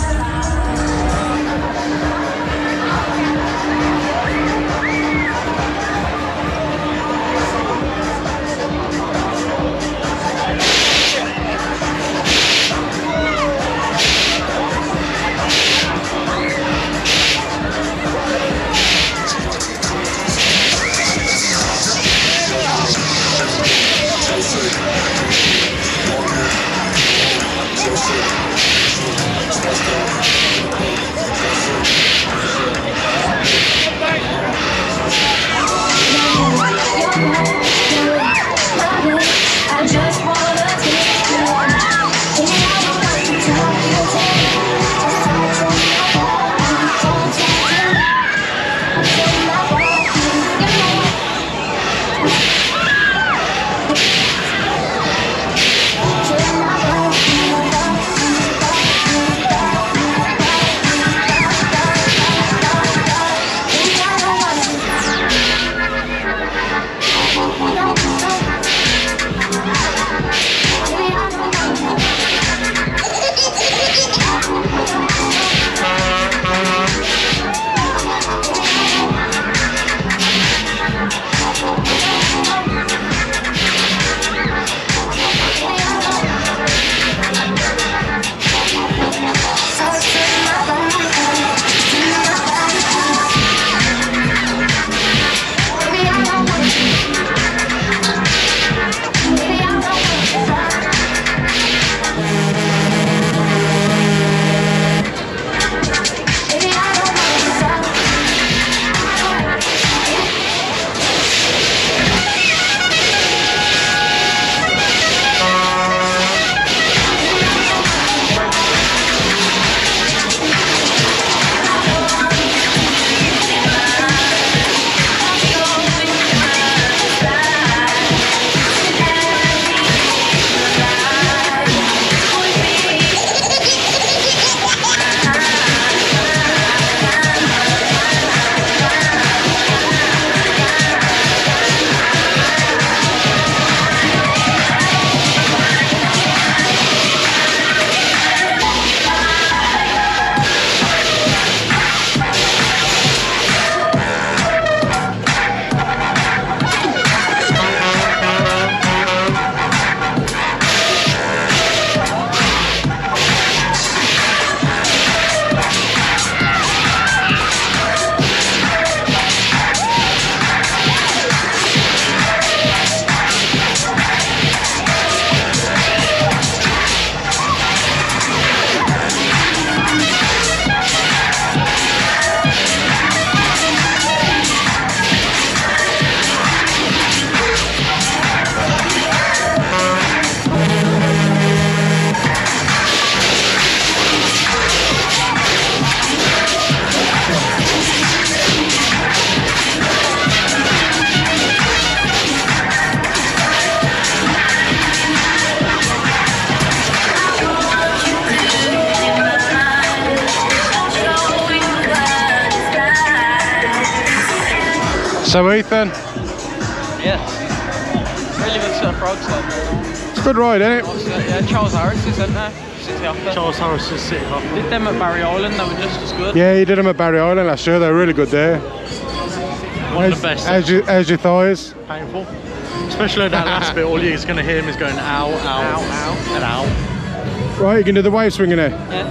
So Ethan? Yeah, really good Frogs there. It's a good ride, isn't it? Yeah, Charles Harris is in there. City Hopper. Charles Harris is City Hopper. Did them at Barry Island, they were just as good. Yeah, he did them at Barry Island last year. They were really good there. One of the best. How's your thighs? Painful. Especially that last bit, all you're going to hear him is going ow, ow, Ow, ow. and ow. Right, you can do the wave swinger now. Yeah.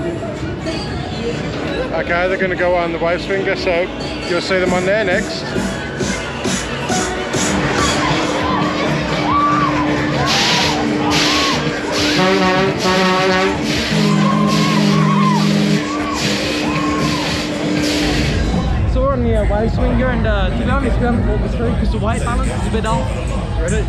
Okay, they're going to go on the wave swinger, so you'll see them on there next. So we're on the wave swinger, and to be honest, we haven't walked it through because the weight balance is a bit off. Ready?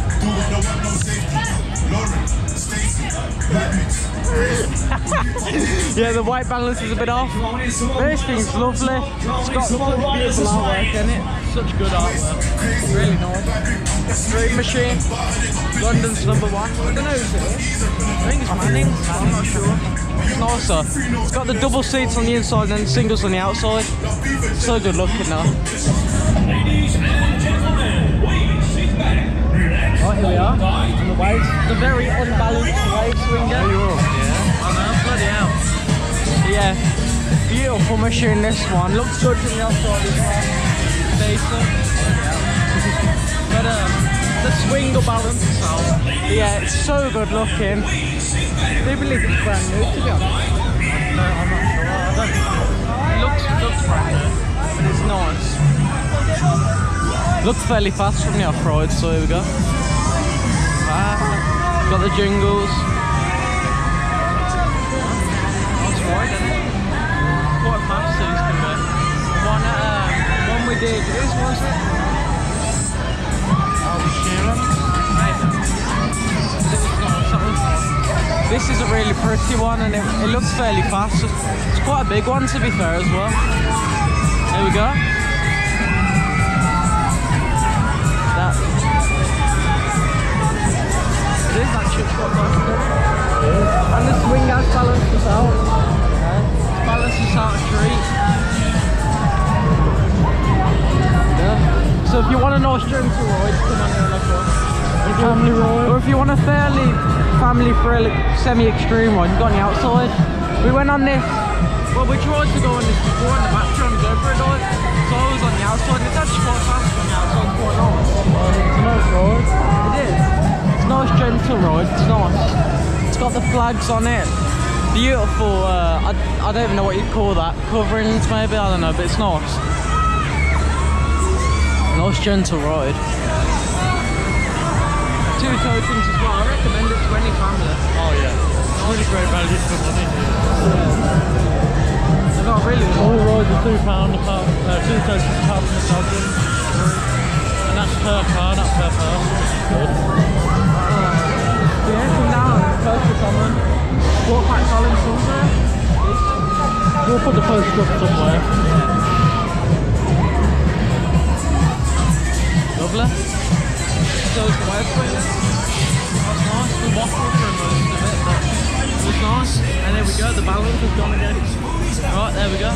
Yeah, the white balance is a bit off. This thing's lovely. It's got such beautiful artwork in it. Such good artwork. Really nice. Dream machine. London's #1. I don't know who's it is. I think it's Manning's. I'm not sure. It's nicer. It's got the double seats on the inside and singles on the outside. So good looking though. Ladies and gentlemen, please sit back. Right, here we are. On the waves. The very unbalanced wave swinger. Yeah. I know, bloody hell. Yeah, beautiful machine this one. Looks good from the outside as well. Decent. But the swing will balance itself. Yeah, it's so good looking. I do believe it's brand new, to be honest. No, I'm not sure. I don't think it looks brand new, but it's nice. Looks fairly fast from the off-road, so here we go. Got the jingles. Nice ride, isn't it? Quite fast these can be. The one we did, this was it? This is a really pretty one, and it looks fairly fast. It's quite a big one, to be fair, as well. There we go. That. It is actually quite nice. And the swing has balanced us out. It's balanced us out a treat. Yeah. So if you want a nice gentle ride, come on here and have one. Family ride. Or if you want a fairly family-friendly, semi-extreme ride, you've got on the outside. We went on this, well, we tried to go on this before in the back trying to go for a dive. So I was on the outside, and it's actually quite fast on the outside, it's quite nice. It's a nice ride. It is. It's a nice gentle ride, it's nice. It's got the flags on it. Beautiful, I don't even know what you'd call that. Coverings maybe, I don't know, but it's nice. Nice gentle ride. 2 tokens as well. I recommend it to any family. Oh yeah. Really great value for money. They've got really all rides are £2 apart, 2 tokens apart from the token. And that's per car, not per person. Good. Yeah, come down, Hearsall Common. What Pat Collins Funfair? We'll put the poster up somewhere. Lovely. So it's the wave swingers. That's nice. We waffled for most of it, but it was nice. And there we go, the balance has gone again. Right, there we go.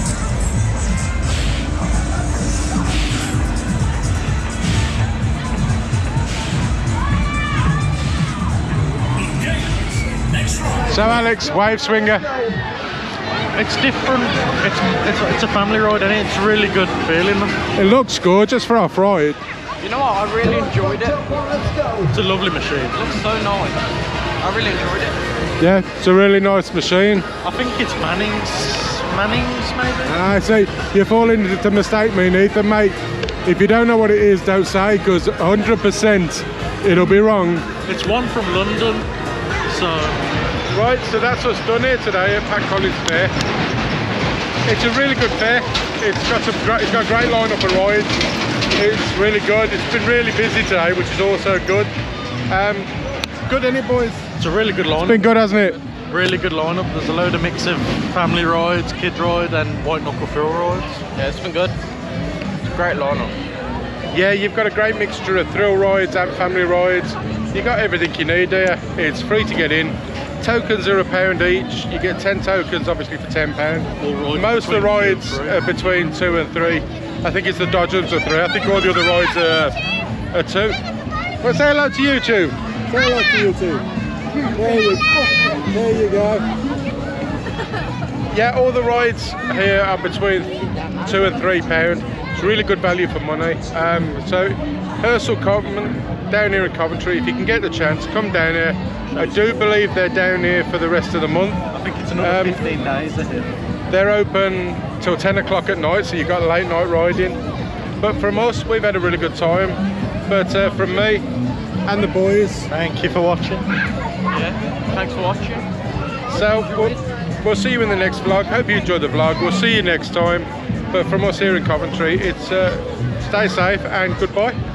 So Alex, wave swinger. It's different. It's a family ride, and it's really good feeling. It looks gorgeous for off-ride. You know what, I really enjoyed it. It's a lovely machine. It looks so nice. I really enjoyed it. Yeah, it's a really nice machine. I think it's Manning's maybe? I see, you fall into the mistake, me and Ethan, mate. If you don't know what it is, don't say, because 100% it'll be wrong. It's one from London, so... Right, so that's us done here today at Pat Collins Fair. It's a really good fair. It's got a great lineup of rides. It's really good. It's been really busy today, which is also good. Good, ain't it, boys? It's a really good lineup. It's been good, hasn't it? Really good lineup. There's a load of mix of family rides, kid ride, and white knuckle thrill rides. Yeah, it's been good. It's a great lineup. Yeah, you've got a great mixture of thrill rides and family rides. You've got everything you need there. It's free to get in. Tokens are £1 each. You get 10 tokens, obviously, for £10. Most of the rides are between 2 and 3. I think it's the Dodgers are 3. I think all the other rides are 2. Well, say hello to you two. Tell that to you two. There you go. Yeah, all the rides here are between £2 and £3. It's really good value for money. So Hearsall Common down here in Coventry, if you can get the chance, come down here. I do believe they're down here for the rest of the month. I think it's another 15 days ahead. They're open till 10 o'clock at night, so you've got late night riding. But from us, we've had a really good time. But from me and the boys, thank you for watching. Yeah, thanks for watching. So we'll see you in the next vlog. Hope you enjoyed the vlog. We'll see you next time. But from us here in Coventry, it's stay safe and goodbye.